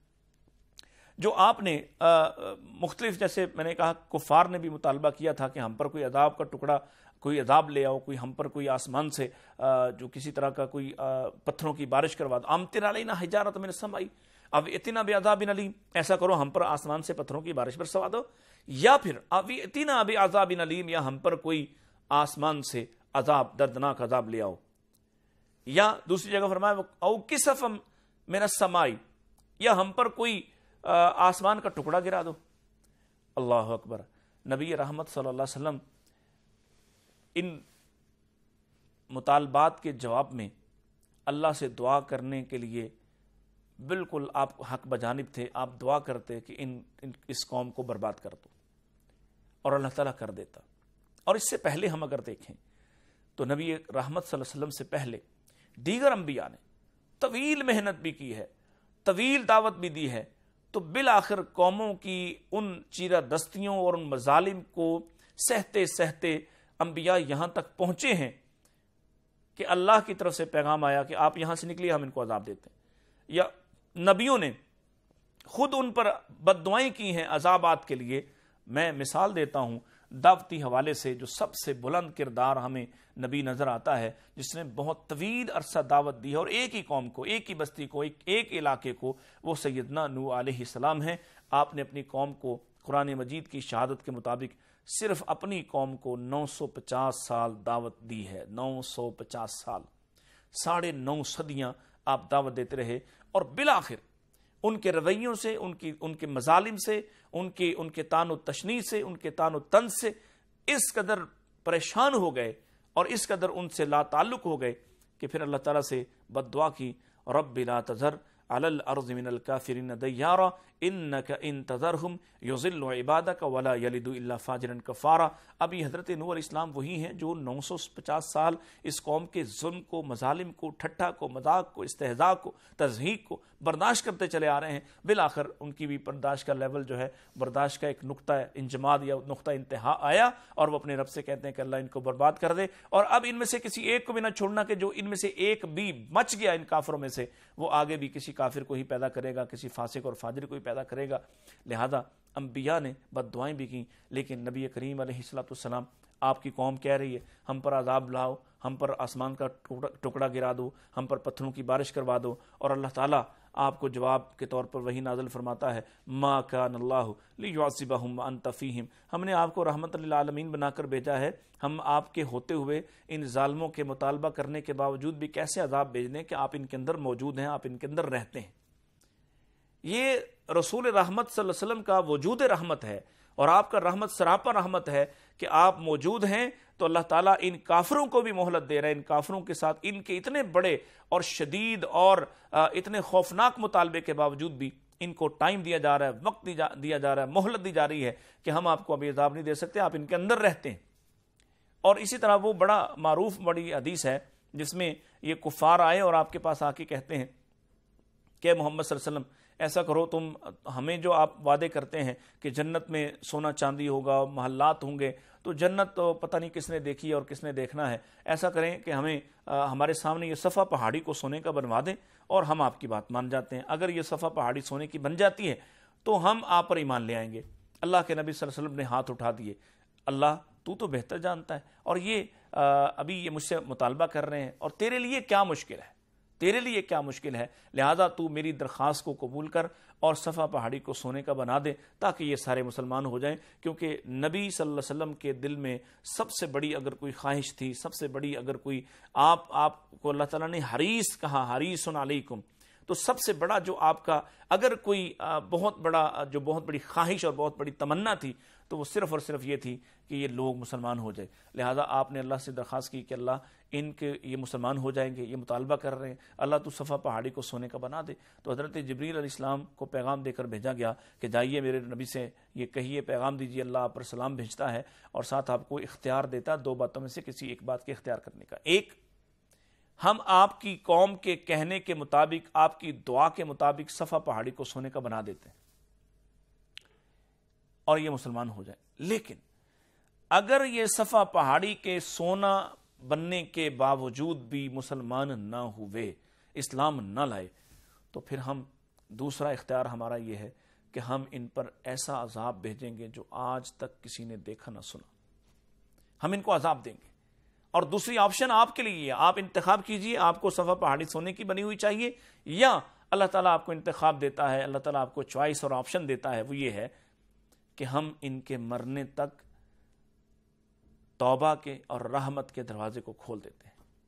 جو آپ نے مختلف، جیسے میں نے کہا کفار نے بھی مطالبہ کیا تھا کہ ہم پر کوئی عذاب کا ٹکڑا، کوئی عذاب لے آؤ، کوئی ہم پر کوئی آسمان سے جو کسی طرح کا کوئی پتھروں کی بارش کروا دو، امطر علینا حجارۃ من السماء اب اتنا بعذاب علیم، ایسا کرو ہم پر آسمان سے پتھروں کی بارش برسوا دو، یا پھر اب اتنا بعذاب علیم، یا ہم پر کوئی آسمان سے عذاب، دردناک عذاب لے آؤ۔ یا دوسری جگہ فرمایا او کسف من السماء، یا ہم پر کوئی آسمان کا ٹکڑا گرا دو۔ اللہ اکبر۔ نبی رحمت صلی اللہ علیہ وسلم ان مطالبات کے جواب میں اللہ سے دعا کرنے کے لیے بالکل آپ حق بجانب تھے، آپ دعا کرتے کہ ان, ان اس قوم کو برباد کر دو، اور اللہ تعالیٰ کر دیتا۔ اور اس سے پہلے ہم اگر دیکھیں تو نبی رحمت صلی اللہ علیہ وسلم سے پہلے دیگر انبیاء نے طویل محنت بھی کی ہے، طویل دعوت بھی دی ہے، تو بالآخر قوموں کی ان چیرہ دستیوں اور ان مظالم کو سہتے سہتے انبیاء یہاں تک پہنچے ہیں کہ اللہ کی طرف سے پیغام آیا کہ آپ یہاں سے نکلیے، ہم ان کو عذاب دیتے ہیں۔ یا نبیوں نے خود ان پر بد دعائیں کی ہیں عذابات کے لیے۔ میں مثال دیتا ہوں دعوتی حوالے سے، جو سب سے بلند کردار ہمیں نبی نظر آتا ہے، جس نے بہت طویل عرصہ دعوت دی ہے، اور ایک ہی قوم کو، ایک ہی بستی کو، ایک ایک علاقے کو، وہ سیدنا نوح علیہ السلام ہیں۔ آپ نے اپنی قوم کو قرآن مجید کی شہادت کے مطابق صرف اپنی قوم کو نو سو پچاس سال دعوت دی ہے، نو سو پچاس سال، ساڑھے نو صدیاں آپ دعوت دیتے رہے، اور بالآخر ان کے رویوں سے، ان کی ان کے مظالم سے، ان کے ان کے تان و تشنیع سے، ان کے تان و طنز سے اس قدر پریشان ہو گئے اور اس قدر ان سے لا تعلق ہو گئے کہ پھر اللہ تعالیٰ سے بد دعا کی، رب لا تذر علی الارض من الکافرین دیارا انک ان تذرہم یضل عبادک ولا یلد الا فاجرا کفارا۔ اب یہ حضرت نوح علیہ السلام وہی ہیں جو نو سو پچاس سال اس قوم کے ظلم کو، مظالم کو، ٹھٹھا کو، مذاق کو، استہزاء کو، تضحیک کو برداشت کرتے چلے آ رہے ہیں۔ بالآخر ان کی بھی برداشت کا لیول جو ہے، برداشت کا ایک نقطہ انجماد یا نقطہ انتہا آیا، اور وہ اپنے رب سے کہتے ہیں کہ اللہ ان کو برباد کر دے، اور اب ان میں سے کسی ایک کو بھی نہ چھوڑنا، کہ جو ان میں سے ایک بھی مچ گیا ان کافروں میں سے، وہ آگے بھی کسی کافر کو ہی پیدا کرے گا، کسی فاسق اور فاجر کو ہی پیدا کرے گا۔ لہذا انبیاء نے بد دعائیں بھی کی، لیکن نبی کریم علیہ الصلوۃ والسلام، آپ کی قوم کہہ رہی ہے ہم پر عذاب لاؤ، ہم پر آسمان کا ٹکڑا گرا دو، ہم پر پتھروں کی بارش کروا دو، اور اللہ تعالیٰ آپ کو جواب کے طور پر وہی نازل فرماتا ہے، ما کان اللہ لیعذبہم وانت فیہم، ہم نے آپ کو رحمت للعالمین بنا کر بھیجا ہے، ہم آپ کے ہوتے ہوئے ان ظالموں کے مطالبہ کرنے کے باوجود بھی کیسے عذاب بھیج دیں کہ آپ ان کے اندر موجود ہیں، آپ ان کے اندر رہتے ہیں۔ یہ رسول رحمت صلی اللہ علیہ وسلم کا وجود رحمت ہے، اور آپ کا رحمت سراپا رحمت ہے کہ آپ موجود ہیں، تو اللہ تعالیٰ ان کافروں کو بھی مہلت دے رہا ہے، ان کافروں کے ساتھ ان کے اتنے بڑے اور شدید اور اتنے خوفناک مطالبے کے باوجود بھی ان کو ٹائم دیا جا رہا ہے، وقت دیا جا رہا ہے، مہلت دی جا رہی ہے کہ ہم آپ کو ابھی عذاب نہیں دے سکتے، آپ ان کے اندر رہتے ہیں۔ اور اسی طرح وہ بڑا معروف بڑی حدیث ہے جس میں یہ کفار آئے اور آپ کے پاس آ کے کہتے ہیں کہ محمد صلی اللہ علیہ وسلم ایسا کرو تم ہمیں جو آپ وعدے کرتے ہیں کہ جنت میں سونا چاندی ہوگا، محلات ہوں گے، تو جنت تو پتہ نہیں کس نے دیکھی ہے اور کس نے دیکھنا ہے، ایسا کریں کہ ہمیں ہمارے سامنے یہ صفا پہاڑی کو سونے کا بنوا دیں اور ہم آپ کی بات مان جاتے ہیں۔ اگر یہ صفا پہاڑی سونے کی بن جاتی ہے تو ہم آپ پر ایمان لے آئیں گے۔ اللہ کے نبی صلی اللہ علیہ وسلم نے ہاتھ اٹھا دیے، اللہ تو تو بہتر جانتا ہے، اور یہ ابھی یہ مجھ سے مطالبہ کر رہے ہیں، اور تیرے لیے کیا مشکل ہے، تیرے لیے کیا مشکل ہے، لہذا تو میری درخواست کو قبول کر اور صفا پہاڑی کو سونے کا بنا دے تاکہ یہ سارے مسلمان ہو جائیں۔ کیونکہ نبی صلی اللہ علیہ وسلم کے دل میں سب سے بڑی اگر کوئی خواہش تھی، سب سے بڑی اگر کوئی آپ آپ کو اللہ تعالیٰ نے حریص کہا، حریص علیکم، تو سب سے بڑا جو آپ کا اگر کوئی بہت بڑا جو بہت بڑی خواہش اور بہت بڑی تمنا تھی تو وہ صرف اور صرف یہ تھی کہ یہ لوگ مسلمان ہو جائے۔ لہذا آپ نے اللہ سے درخواست کی کہ اللہ ان کے یہ مسلمان ہو جائیں گے، یہ مطالبہ کر رہے ہیں، اللہ تو صفا پہاڑی کو سونے کا بنا دے۔ تو حضرت جبریل علیہ السلام کو پیغام دے کر بھیجا گیا کہ جائیے میرے نبی سے یہ کہیے، پیغام دیجیے، اللہ آپ پر سلام بھیجتا ہے اور ساتھ آپ کو اختیار دیتا ہے دو باتوں میں سے کسی ایک بات کے اختیار کرنے کا۔ ایک، ہم آپ کی قوم کے کہنے کے مطابق، آپ کی دعا کے مطابق صفا پہاڑی کو سونے کا بنا دیتے ہیں اور یہ مسلمان ہو جائے۔ لیکن اگر یہ صفا پہاڑی کے سونا بننے کے باوجود بھی مسلمان نہ ہوئے، اسلام نہ لائے، تو پھر ہم دوسرا اختیار ہمارا یہ ہے کہ ہم ان پر ایسا عذاب بھیجیں گے جو آج تک کسی نے دیکھا نہ سنا، ہم ان کو عذاب دیں گے۔ اور دوسری آپشن آپ کے لیے ہے، آپ انتخاب کیجئے، آپ کو صفا پہاڑی سونے کی بنی ہوئی چاہیے، یا اللہ تعالیٰ آپ کو انتخاب دیتا ہے، اللہ تعالیٰ آپ کو چوائس اور آپشن دیتا ہے، وہ یہ ہے کہ ہم ان کے مرنے تک توبہ کے اور رحمت کے دروازے کو کھول دیتے ہیں۔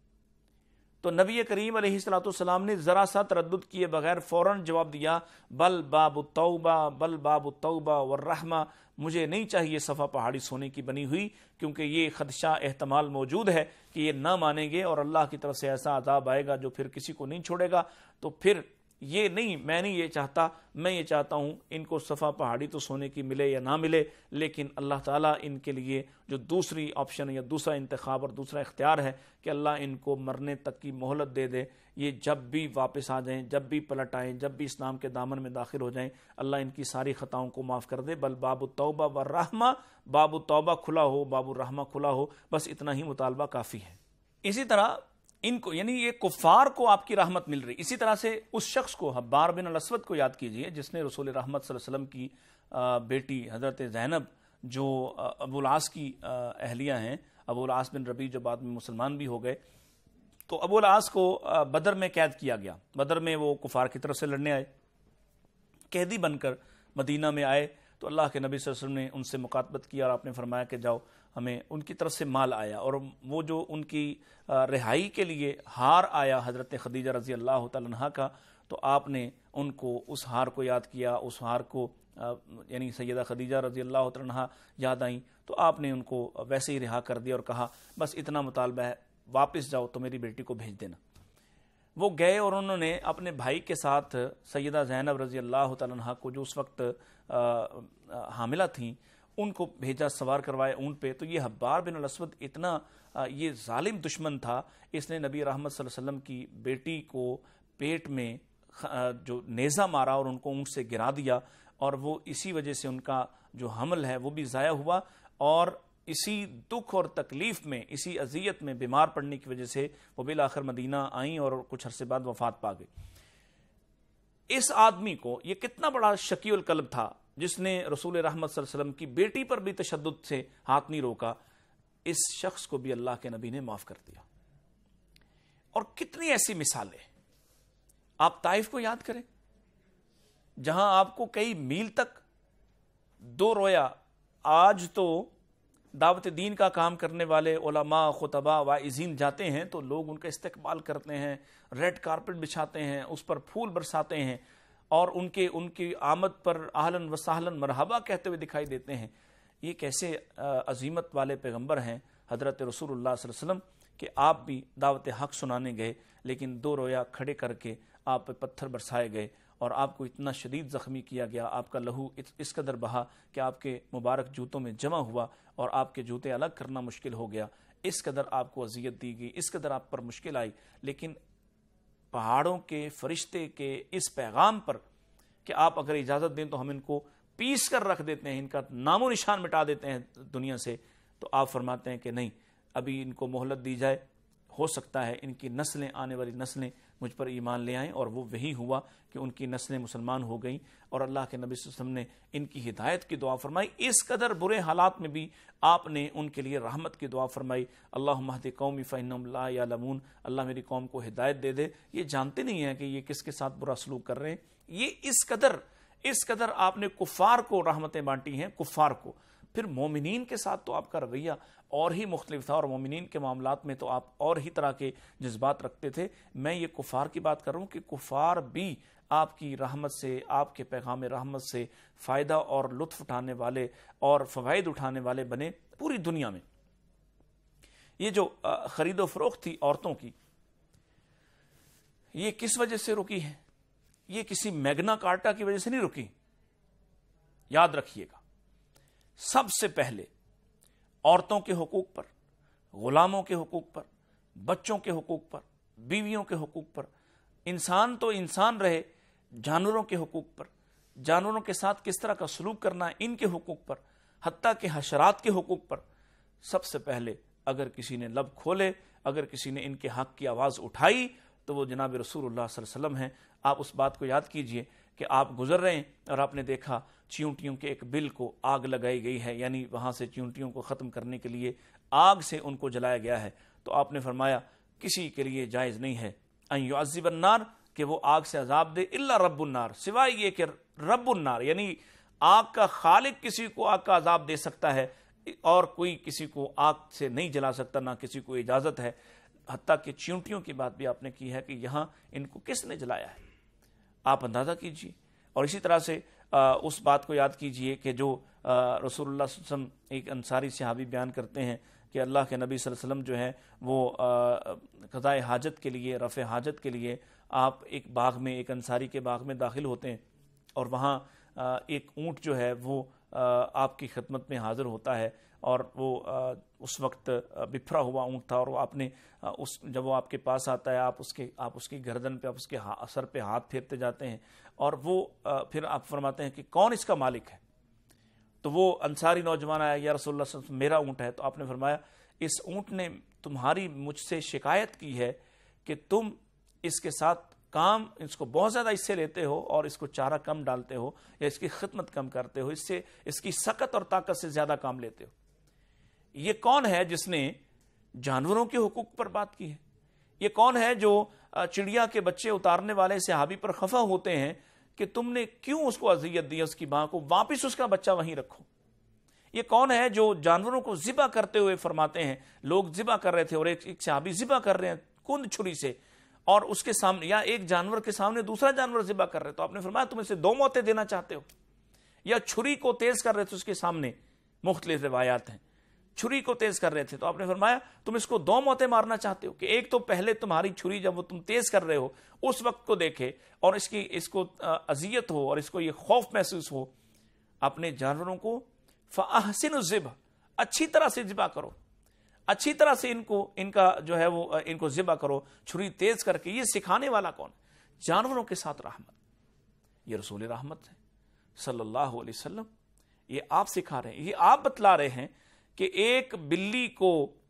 تو نبی کریم علیہ الصلوۃ والسلام نے ذرا سا تردد کیے بغیر فوراً جواب دیا، بل باب التوبہ، بل باب التوبہ والرحمہ، مجھے نہیں چاہیے صفا پہاڑی سونے کی بنی ہوئی، کیونکہ یہ خدشہ احتمال موجود ہے کہ یہ نہ مانیں گے اور اللہ کی طرف سے ایسا عذاب آئے گا جو پھر کسی کو نہیں چھوڑے گا۔ تو پھر یہ نہیں، میں نہیں یہ چاہتا، میں یہ چاہتا ہوں ان کو صفا پہاڑی تو سونے کی ملے یا نہ ملے، لیکن اللہ تعالیٰ ان کے لیے جو دوسری آپشن یا دوسرا انتخاب اور دوسرا اختیار ہے کہ اللہ ان کو مرنے تک کی مہلت دے دے، یہ جب بھی واپس آ جائیں، جب بھی پلٹ آئیں، جب بھی اسلام کے دامن میں داخل ہو جائیں، اللہ ان کی ساری خطاؤں کو معاف کر دے۔ بل باب التوبہ والرحمہ، باب التوبہ کھلا ہو، باب الرحمہ کھلا ہو، بس اتنا ہی مطالبہ کافی ہے۔ اسی طرح ان کو، یعنی یہ کفار کو آپ کی رحمت مل رہی، اسی طرح سے اس شخص کو، حبار بن الاسود کو یاد کیجئے جس نے رسول رحمت صلی اللہ علیہ وسلم کی بیٹی حضرت زینب جو ابو العاص کی اہلیہ ہیں، ابو العاص بن ربیع جو بعد میں مسلمان بھی ہو گئے، تو ابو العاص کو بدر میں قید کیا گیا۔ بدر میں وہ کفار کی طرف سے لڑنے آئے، قیدی بن کر مدینہ میں آئے، تو اللہ کے نبی صلی اللہ علیہ وسلم نے ان سے مکاتبت کی اور آپ نے فرمایا کہ جاؤ، ہمیں ان کی طرف سے مال آیا، اور وہ جو ان کی رہائی کے لیے ہار آیا حضرت خدیجہ رضی اللہ تعالیٰ عنہا کا، تو آپ نے ان کو اس ہار کو یاد کیا، اس ہار کو یعنی سیدہ خدیجہ رضی اللہ تعالیٰ عنہا یاد آئیں، تو آپ نے ان کو ویسے ہی رہا کر دیا اور کہا بس اتنا مطالبہ ہے، واپس جاؤ تو میری بیٹی کو بھیج دینا۔ وہ گئے اور انہوں نے اپنے بھائی کے ساتھ سیدہ زینب رضی اللہ تعالیٰ عنہا کو جو اس وقت حاملہ تھیں ان کو بھیجا، سوار کروائے اونٹ پہ۔ تو یہ حبار بن الاسود اتنا یہ ظالم دشمن تھا، اس نے نبی رحمت صلی اللہ علیہ وسلم کی بیٹی کو پیٹ میں جو نیزہ مارا اور ان کو اونٹ سے گرا دیا، اور وہ اسی وجہ سے ان کا جو حمل ہے وہ بھی ضائع ہوا، اور اسی دکھ اور تکلیف میں، اسی اذیت میں بیمار پڑنے کی وجہ سے وہ بالآخر مدینہ آئیں اور کچھ عرصے بعد وفات پا گئی۔ اس آدمی کو، یہ کتنا بڑا شقی القلب تھا جس نے رسول رحمت صلی اللہ علیہ وسلم کی بیٹی پر بھی تشدد سے ہاتھ نہیں روکا، اس شخص کو بھی اللہ کے نبی نے معاف کر دیا۔ اور کتنی ایسی مثالیں، آپ طائف کو یاد کریں جہاں آپ کو کئی میل تک دو رویا، آج تو دعوت دین کا کام کرنے والے علماء، خطباء، واعظین جاتے ہیں تو لوگ ان کا استقبال کرتے ہیں، ریڈ کارپٹ بچھاتے ہیں، اس پر پھول برساتے ہیں اور ان کے ان کی آمد پر اہلاً و سہلاً مرحبا کہتے ہوئے دکھائی دیتے ہیں۔ یہ کیسے عظیمت والے پیغمبر ہیں حضرت رسول اللہ صلی اللہ علیہ وسلم کہ آپ بھی دعوت حق سنانے گئے، لیکن دو رویا کھڑے کر کے آپ پہ پتھر برسائے گئے اور آپ کو اتنا شدید زخمی کیا گیا، آپ کا لہو اس قدر بہا کہ آپ کے مبارک جوتوں میں جمع ہوا اور آپ کے جوتے الگ کرنا مشکل ہو گیا، اس قدر آپ کو اذیت دی گئی، اس قدر آپ پر مشکل آئی، لیکن پہاڑوں کے فرشتے کے اس پیغام پر کہ آپ اگر اجازت دیں تو ہم ان کو پیس کر رکھ دیتے ہیں، ان کا نام و نشان مٹا دیتے ہیں دنیا سے، تو آپ فرماتے ہیں کہ نہیں، ابھی ان کو مہلت دی جائے، ہو سکتا ہے ان کی نسلیں، آنے والی نسلیں مجھ پر ایمان لے آئیں۔ اور وہ وہی ہوا کہ ان کی نسلیں مسلمان ہو گئیں، اور اللہ کے نبی صلی اللہ علیہ وسلم نے ان کی ہدایت کی دعا فرمائی۔ اس قدر برے حالات میں بھی آپ نے ان کے لیے رحمت کی دعا فرمائی، اللہم اہد قومی فإنہم لا یعلمون، اللہ میری قوم کو ہدایت دے دے، یہ جانتے نہیں ہیں کہ یہ کس کے ساتھ برا سلوک کر رہے ہیں۔ یہ اس قدر اس قدر آپ نے کفار کو رحمتیں بانٹی ہیں، کفار کو۔ پھر مومنین کے ساتھ تو آپ کا رویہ اور ہی مختلف تھا، اور مومنین کے معاملات میں تو آپ اور ہی طرح کے جذبات رکھتے تھے۔ میں یہ کفار کی بات کر رہا ہوں کہ کفار بھی آپ کی رحمت سے، آپ کے پیغام رحمت سے فائدہ اور لطف اٹھانے والے اور فوائد اٹھانے والے بنے پوری دنیا میں۔ یہ جو خرید و فروخت تھی عورتوں کی، یہ کس وجہ سے رکی ہے؟ یہ کسی میگنا کارٹا کی وجہ سے نہیں رکی، یاد رکھیے گا۔ سب سے پہلے عورتوں کے حقوق پر، غلاموں کے حقوق پر، بچوں کے حقوق پر، بیویوں کے حقوق پر، انسان تو انسان رہے، جانوروں کے حقوق پر، جانوروں کے ساتھ کس طرح کا سلوک کرنا ہے ان کے حقوق پر، حتیٰ کہ حشرات کے حقوق پر، سب سے پہلے اگر کسی نے لب کھولے، اگر کسی نے ان کے حق کی آواز اٹھائی تو وہ جناب رسول اللہ صلی اللہ علیہ وسلم ہیں۔ آپ اس بات کو یاد کیجئے کہ آپ گزر رہے ہیں اور آپ نے دیکھا چیونٹیوں کے ایک بل کو آگ لگائی گئی ہے، یعنی وہاں سے چیونٹیوں کو ختم کرنے کے لیے آگ سے ان کو جلایا گیا ہے، تو آپ نے فرمایا کسی کے لیے جائز نہیں ہے ان یعذب النار، کہ وہ آگ سے عذاب دے، الا رب النار، سوائے یہ کہ رب النار یعنی آگ کا خالق کسی کو آگ کا عذاب دے سکتا ہے، اور کوئی کسی کو آگ سے نہیں جلا سکتا، نہ کسی کو اجازت ہے۔ حتیٰ کہ چیونٹیوں کی بات بھی آپ نے کی ہے کہ یہاں ان کو کس نے جلایا ہے، آپ اندازہ کیجئے۔ اور اسی طرح سے اس بات کو یاد کیجئے کہ جو رسول اللہ صلی اللہ علیہ وسلم، ایک انصاری صحابی بیان کرتے ہیں کہ اللہ کے نبی صلی اللہ علیہ وسلم جو ہے وہ قضاء حاجت کے لیے، رفع حاجت کے لیے آپ ایک باغ میں، ایک انصاری کے باغ میں داخل ہوتے ہیں، اور وہاں ایک اونٹ جو ہے وہ آپ کی خدمت میں حاضر ہوتا ہے، اور وہ اس وقت بپھرا ہوا اونٹ تھا، اور وہ آپ نے اس جب وہ آپ کے پاس آتا ہے، آپ اس کے آپ اس کی گردن پہ، آپ اس کے سر پہ ہاتھ پھیرتے جاتے ہیں، اور وہ پھر آپ فرماتے ہیں کہ کون اس کا مالک ہے؟ تو وہ انصاری نوجوان آیا، یا رسول اللہ صلی اللہ علیہ وسلم میرا اونٹ ہے۔ تو آپ نے فرمایا اس اونٹ نے تمہاری مجھ سے شکایت کی ہے کہ تم اس کے ساتھ کام، اس کو بہت زیادہ اس سے لیتے ہو، اور اس کو چارہ کم ڈالتے ہو، یا اس کی خدمت کم کرتے ہو، اس سے اس کی سکت اور طاقت سے زیادہ کام لیتے ہو۔ یہ کون ہے جس نے جانوروں کے حقوق پر بات کی ہے؟ یہ کون ہے جو چڑیا کے بچے اتارنے والے صحابی پر خفا ہوتے ہیں کہ تم نے کیوں اس کو اذیت دی، اس کی ماں کو، واپس اس کا بچہ وہیں رکھو؟ یہ کون ہے جو جانوروں کو ذبح کرتے ہوئے فرماتے ہیں، لوگ ذبح کر رہے تھے اور ایک صحابی ذبح کر رہے ہیں کند چھری سے، اور اس کے سامنے، یا ایک جانور کے سامنے دوسرا جانور ذبح کر رہے، تو آپ نے فرمایا تم اسے دو موتیں دینا چاہتے ہو، یا چھری کو تیز کر رہے تھے اس کے سامنے، مختلف روایات ہیں، چھری کو تیز کر رہے تھے، تو آپ نے فرمایا تم اس کو دو موتیں مارنا چاہتے ہو، کہ ایک تو پہلے تمہاری چھری جب وہ تم تیز کر رہے ہو اس وقت کو دیکھے، اور اس کی اس کو اذیت ہو اور اس کو یہ خوف محسوس ہو۔ اپنے جانوروں کو فَأَحْسِنُوا الذِّبْحَ، اچھی طرح سے ذبح کرو، اچھی طرح سے ان کو ان کا جو ہے وہ ان کو ذبح کرو، چھری تیز کر کے۔ یہ سکھانے والا کون؟ جانوروں کے ساتھ رحمت، یہ رسول رحمت ہے صلی اللہ علیہ وسلم۔ یہ آپ سکھا رہے ہیں، یہ آپ بتلا رہے ہیں کہ ایک بلی کو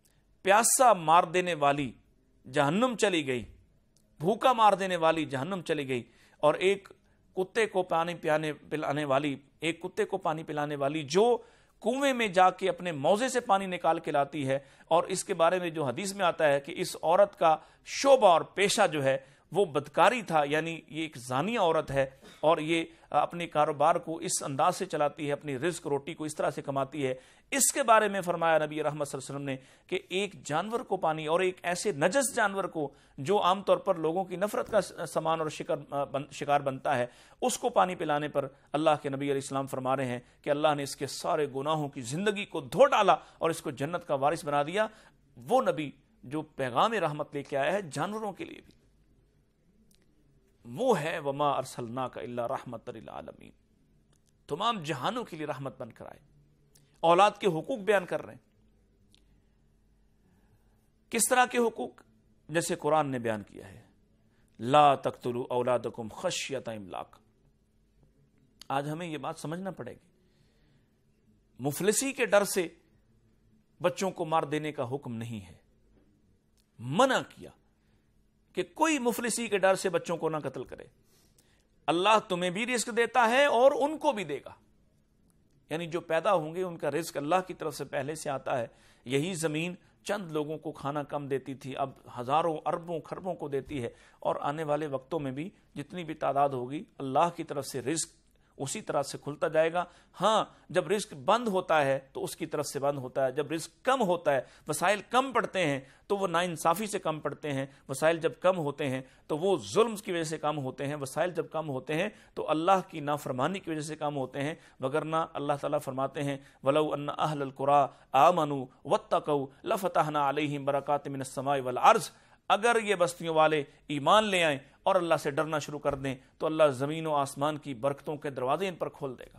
پیاسا مار دینے والی جہنم چلی گئی، بھوکا مار دینے والی جہنم چلی گئی، اور ایک کتے کو پانی پیانے پلانے والی ایک کتے کو پانی پلانے والی جو کنویں میں جا کے اپنے موزے سے پانی نکال کے لاتی ہے، اور اس کے بارے میں جو حدیث میں آتا ہے کہ اس عورت کا شعبہ اور پیشہ جو ہے وہ بدکاری تھا، یعنی یہ ایک زانیہ عورت ہے، اور یہ اپنے کاروبار کو اس انداز سے چلاتی ہے، اپنی رزق روٹی کو اس طرح سے کماتی ہے۔ اس کے بارے میں فرمایا نبی رحمت صلی اللہ علیہ وسلم نے کہ ایک جانور کو پانی، اور ایک ایسے نجس جانور کو جو عام طور پر لوگوں کی نفرت کا سامان اور شکار بنتا ہے، اس کو پانی پلانے پر اللہ کے نبی علیہ السلام فرما رہے ہیں کہ اللہ نے اس کے سارے گناہوں کی زندگی کو دھو ڈالا اور اس کو جنت کا وارث بنا دیا۔ وہ نبی جو پیغام رحمت لے کے آیا ہے جانوروں کے لیے بھی، وہ ہے وما ارسلناک الا رحمۃ للعالمین، تمام جہانوں کے لیے رحمت بن کر آئے۔ اولاد کے حقوق بیان کر رہے ہیں، کس طرح کے حقوق؟ جیسے قرآن نے بیان کیا ہے، لا تقتلوا اولادکم خشیۃ املاق، آج ہمیں یہ بات سمجھنا پڑے گی. مفلسی کے ڈر سے بچوں کو مار دینے کا حکم نہیں ہے، منع کیا کہ کوئی مفلسی کے ڈر سے بچوں کو نہ قتل کرے. اللہ تمہیں بھی رزق دیتا ہے اور ان کو بھی دے گا، یعنی جو پیدا ہوں گے ان کا رزق اللہ کی طرف سے پہلے سے آتا ہے. یہی زمین چند لوگوں کو کھانا کم دیتی تھی، اب ہزاروں اربوں خربوں کو دیتی ہے، اور آنے والے وقتوں میں بھی جتنی بھی تعداد ہوگی اللہ کی طرف سے رزق اسی طرح سے کھلتا جائے گا. ہاں جب رزق بند ہوتا ہے تو اس کی طرف سے بند ہوتا ہے، جب رزق کم ہوتا ہے، وسائل کم پڑتے ہیں تو وہ ناانصافی سے کم پڑتے ہیں. وسائل جب کم ہوتے ہیں تو وہ ظلم کی وجہ سے کم ہوتے ہیں. وسائل جب کم ہوتے ہیں تو اللہ کی نافرمانی کی وجہ سے کم ہوتے ہیں. وگرنہ اللہ تعالیٰ فرماتے ہیں وَلَوْ أَنَّ أَهْلَ الْقُرَىٰ آمَنُوا وَاتَّقَوْا لَفَتَحْنَا عَلَيْهِمْ بَرَكَاتٍ مِّنَ السَّمَاءِ وَالْأَرْضِ. اگر یہ بستیوں والے ایمان لے آئیں اور اللہ سے ڈرنا شروع کر دیں تو اللہ زمین و آسمان کی برکتوں کے دروازے ان پر کھول دے گا.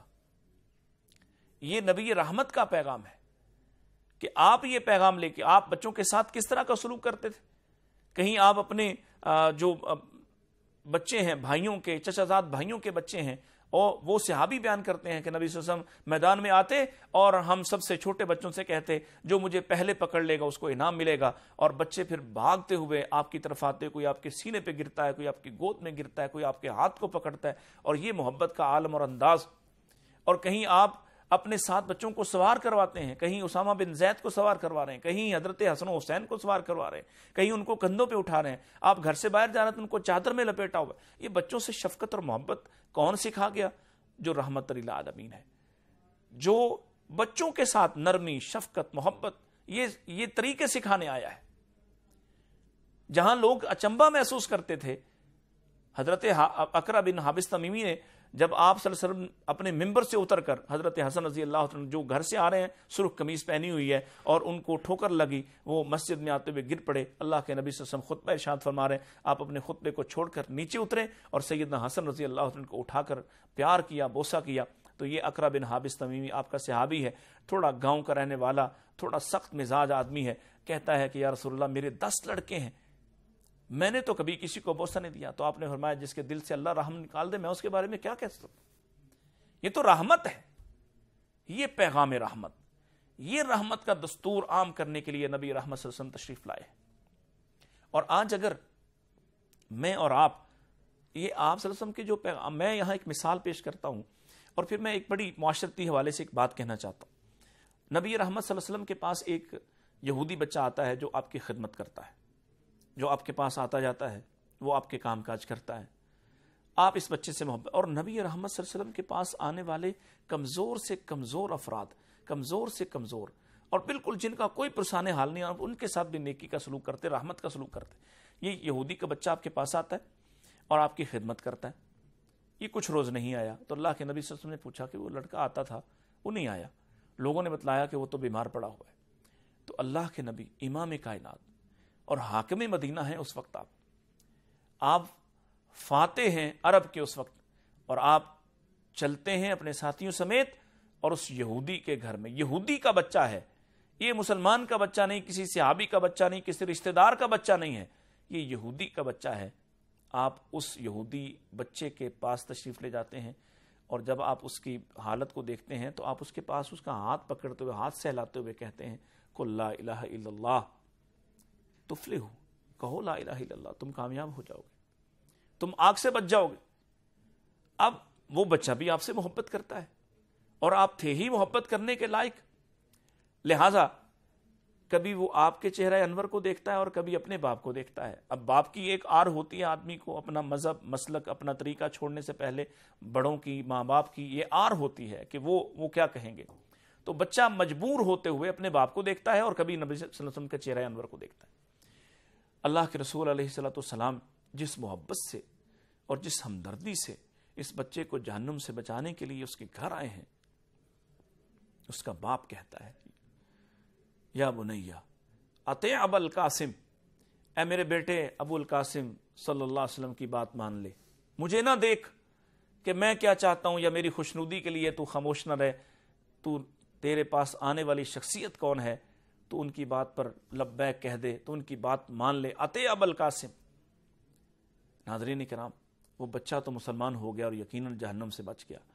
یہ نبی رحمت کا پیغام ہے کہ آپ یہ پیغام لے کے آپ بچوں کے ساتھ کس طرح کا سلوک کرتے تھے. کہیں آپ اپنے جو بچے ہیں بھائیوں کے، چچا زاد بھائیوں کے بچے ہیں، اور وہ صحابی بیان کرتے ہیں کہ نبی صلی اللہ علیہ وسلم میدان میں آتے اور ہم سب سے چھوٹے بچوں سے کہتے جو مجھے پہلے پکڑ لے گا اس کو انعام ملے گا. اور بچے پھر بھاگتے ہوئے آپ کی طرف آتے، کوئی آپ کے سینے پہ گرتا ہے، کوئی آپ کی گود میں گرتا ہے، کوئی آپ کے ہاتھ کو پکڑتا ہے. اور یہ محبت کا عالم اور انداز. اور کہیں آپ اپنے ساتھ بچوں کو سوار کرواتے ہیں، کہیں اسامہ بن زید کو سوار کروا رہے ہیں، کہیں حضرت حسن و حسین کو سوار کروا رہے ہیں، کہیں ان کو کندھوں پہ اٹھا رہے ہیں. آپ گھر سے باہر جا رہے ہیں تو ان کو چادر میں لپیٹا ہوا. یہ بچوں سے شفقت اور محبت کون سکھا گیا؟ جو رحمت للعالمین ہے، جو بچوں کے ساتھ نرمی، شفقت، محبت یہ یہ طریقے سکھانے آیا ہے. جہاں لوگ اچنبا محسوس کرتے تھے، حضرت اکرم بن حابس تمیمی نے جب آپ صلی اللہ علیہ وسلم اپنے ممبر سے اتر کر حضرت حسن رضی اللہ عنہ جو گھر سے آ رہے ہیں، سرخ قمیص پہنی ہوئی ہے، اور ان کو ٹھوکر لگی، وہ مسجد میں آتے ہوئے گر پڑے. اللہ کے نبی صلی اللہ علیہ وسلم خطبہ ارشاد فرما رہے ہیں، آپ اپنے خطبے کو چھوڑ کر نیچے اترے اور سیدنا حسن رضی اللہ عنہ کو اٹھا کر پیار کیا، بوسہ کیا. تو یہ اکرم بن حابس تمیمی آپ کا صحابی ہے، تھوڑا گاؤں کا رہنے والا، تھوڑا سخت مزاج آدمی ہے. کہتا ہے کہ یا رسول اللہ میرے دس لڑکے ہیں، میں نے تو کبھی کسی کو بوسہ نہیں دیا. تو آپ نے فرمایا جس کے دل سے اللہ رحم نکال دے میں اس کے بارے میں کیا کہہ سکتا ہوں. یہ تو رحمت ہے، یہ پیغام رحمت، یہ رحمت کا دستور عام کرنے کے لیے نبی رحمت صلی اللہ علیہ وسلم تشریف لائے. اور آج اگر میں اور آپ یہ آپ صلی اللہ علیہ وسلم کے جو پیغام، میں یہاں ایک مثال پیش کرتا ہوں اور پھر میں ایک بڑی معاشرتی حوالے سے ایک بات کہنا چاہتا ہوں. نبی رحمت صلی اللہ علیہ وسلم کے پاس ایک یہودی بچہ آتا ہے جو آپ کی خدمت کرتا ہے، جو آپ کے پاس آتا جاتا ہے، وہ آپ کے کام کاج کرتا ہے. آپ اس بچے سے محبت، اور نبی رحمت صلی اللہ علیہ وسلم کے پاس آنے والے کمزور سے کمزور افراد، کمزور سے کمزور اور بالکل جن کا کوئی پرسان حال نہیں، آپ ان کے ساتھ بھی نیکی کا سلوک کرتے، رحمت کا سلوک کرتے. یہ یہودی کا بچہ آپ کے پاس آتا ہے اور آپ کی خدمت کرتا ہے. یہ کچھ روز نہیں آیا تو اللہ کے نبی صلی اللہ علیہ وسلم نے پوچھا کہ وہ لڑکا آتا تھا وہ نہیں آیا. لوگوں نے بتلایا کہ وہ تو بیمار پڑا ہوا ہے. تو اللہ کے نبی امام کائنات اور حاکم مدینہ ہیں اس وقت، آپ آپ فاتح ہیں عرب کے اس وقت، اور آپ چلتے ہیں اپنے ساتھیوں سمیت اور اس یہودی کے گھر میں. یہودی کا بچہ ہے یہ، مسلمان کا بچہ نہیں، کسی صحابی کا بچہ نہیں، کسی رشتہ دار کا بچہ نہیں ہے، یہ یہودی کا بچہ ہے. آپ اس یہودی بچے کے پاس تشریف لے جاتے ہیں اور جب آپ اس کی حالت کو دیکھتے ہیں تو آپ اس کے پاس اس کا ہاتھ پکڑتے ہوئے، ہاتھ سہلاتے ہوئے کہتے ہیں قل لا الہ الا اللہ تفلحوا، کہو لا الہ الا اللہ، تم کامیاب ہو جاؤ گے، تم آگ سے بچ جاؤ گے. اب وہ بچہ بھی آپ سے محبت کرتا ہے اور آپ تھے ہی محبت کرنے کے لائق، لہذا کبھی وہ آپ کے چہرہ انور کو دیکھتا ہے اور کبھی اپنے باپ کو دیکھتا ہے. اب باپ کی ایک آر ہوتی ہے آدمی کو اپنا مذہب، مسلک، اپنا طریقہ چھوڑنے سے پہلے، بڑوں کی، ماں باپ کی یہ آر ہوتی ہے کہ وہ وہ کیا کہیں گے. تو بچہ مجبور ہوتے ہوئے اپنے باپ کو دیکھتا ہے اور کبھی نبی صلی اللہ علیہ وسلم کے چہرہ انور کو دیکھتا ہے. اللہ کے رسول علیہ الصلوۃ والسلام جس محبت سے اور جس ہمدردی سے اس بچے کو جہنم سے بچانے کے لیے اس کے گھر آئے ہیں، اس کا باپ کہتا ہے یا بنیا اطیع ابا القاسم، اے میرے بیٹے ابو القاسم صلی اللہ علیہ وسلم کی بات مان لے، مجھے نہ دیکھ کہ میں کیا چاہتا ہوں یا میری خوشنودی کے لیے تو خاموش نہ رہے، تو تیرے پاس آنے والی شخصیت کون ہے، تو ان کی بات پر لبیک کہہ دے، تو ان کی بات مان لے، اطیع ابا القاسم. ناظرین کرام، وہ بچہ تو مسلمان ہو گیا اور یقیناً جہنم سے بچ گیا،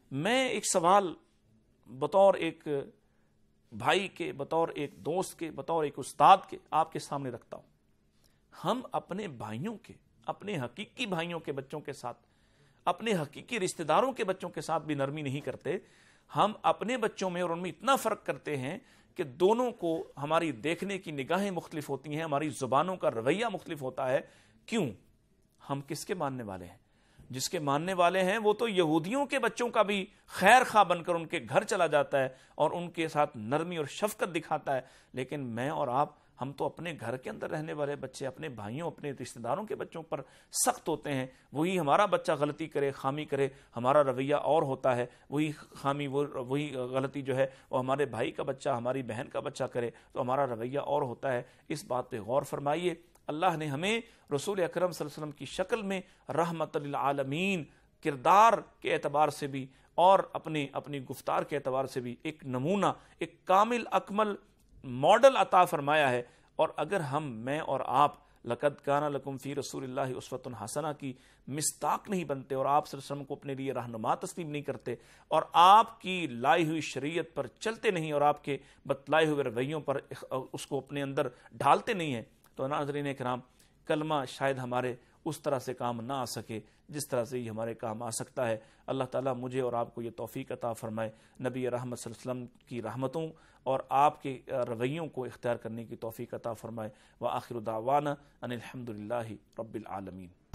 میں ایک سوال بطور ایک بھائی کے، بطور ایک دوست کے، بطور ایک استاد کے آپ کے سامنے رکھتا ہوں. ہم اپنے بھائیوں کے، اپنے حقیقی بھائیوں کے بچوں کے ساتھ، اپنے حقیقی رشتہ داروں کے بچوں کے ساتھ بھی نرمی نہیں کرتے. ہم اپنے بچوں میں اور ان میں اتنا فرق کرتے ہیں کہ دونوں کو ہماری دیکھنے کی نگاہیں مختلف ہوتی ہیں، ہماری زبانوں کا رویہ مختلف ہوتا ہے. کیوں؟ ہم کس کے ماننے والے ہیں؟ جس کے ماننے والے ہیں وہ تو یہودیوں کے بچوں کا بھی خیر خواہ بن کر ان کے گھر چلا جاتا ہے اور ان کے ساتھ نرمی اور شفقت دکھاتا ہے. لیکن میں اور آپ، ہم تو اپنے گھر کے اندر رہنے والے بچے، اپنے بھائیوں، اپنے رشتہ داروں کے بچوں پر سخت ہوتے ہیں. وہی ہمارا بچہ غلطی کرے، خامی کرے، ہمارا رویہ اور ہوتا ہے. وہی خامی، وہ وہی غلطی جو ہے وہ ہمارے بھائی کا بچہ، ہماری بہن کا بچہ کرے تو ہمارا رویہ اور ہوتا ہے. اس بات پہ غور فرمائیے. اللہ نے ہمیں رسول اکرم صلی اللہ علیہ وسلم کی شکل میں رحمت للعالمین، کردار کے اعتبار سے بھی اور اپنے اپنی گفتار کے اعتبار سے بھی ایک نمونہ، ایک کامل اکمل ماڈل عطا فرمایا ہے. اور اگر ہم، میں اور آپ، لقد کان لکم فی رسول اللہ اسوۃ حسنہ کی مصداق نہیں بنتے اور آپ صلی اللہ علیہ وسلم کو اپنے لیے رہنما تسلیم نہیں کرتے اور آپ کی لائی ہوئی شریعت پر چلتے نہیں اور آپ کے بتلائے ہوئے رویوں پر اس کو اپنے اندر ڈھالتے نہیں ہیں، تو ناظرین کرام، کلمہ شاید ہمارے اس طرح سے کام نہ آ سکے جس طرح سے یہ ہمارے کام آ سکتا ہے. اللہ تعالیٰ مجھے اور آپ کو یہ توفیق عطا فرمائے. نبی رحمت صلی اللہ علیہ وسلم کی رحمتوں اور آپ کے رویوں کو اختیار کرنے کی توفیق عطا فرمائے. وآخر دعوانا ان الحمد للہ رب العالمین.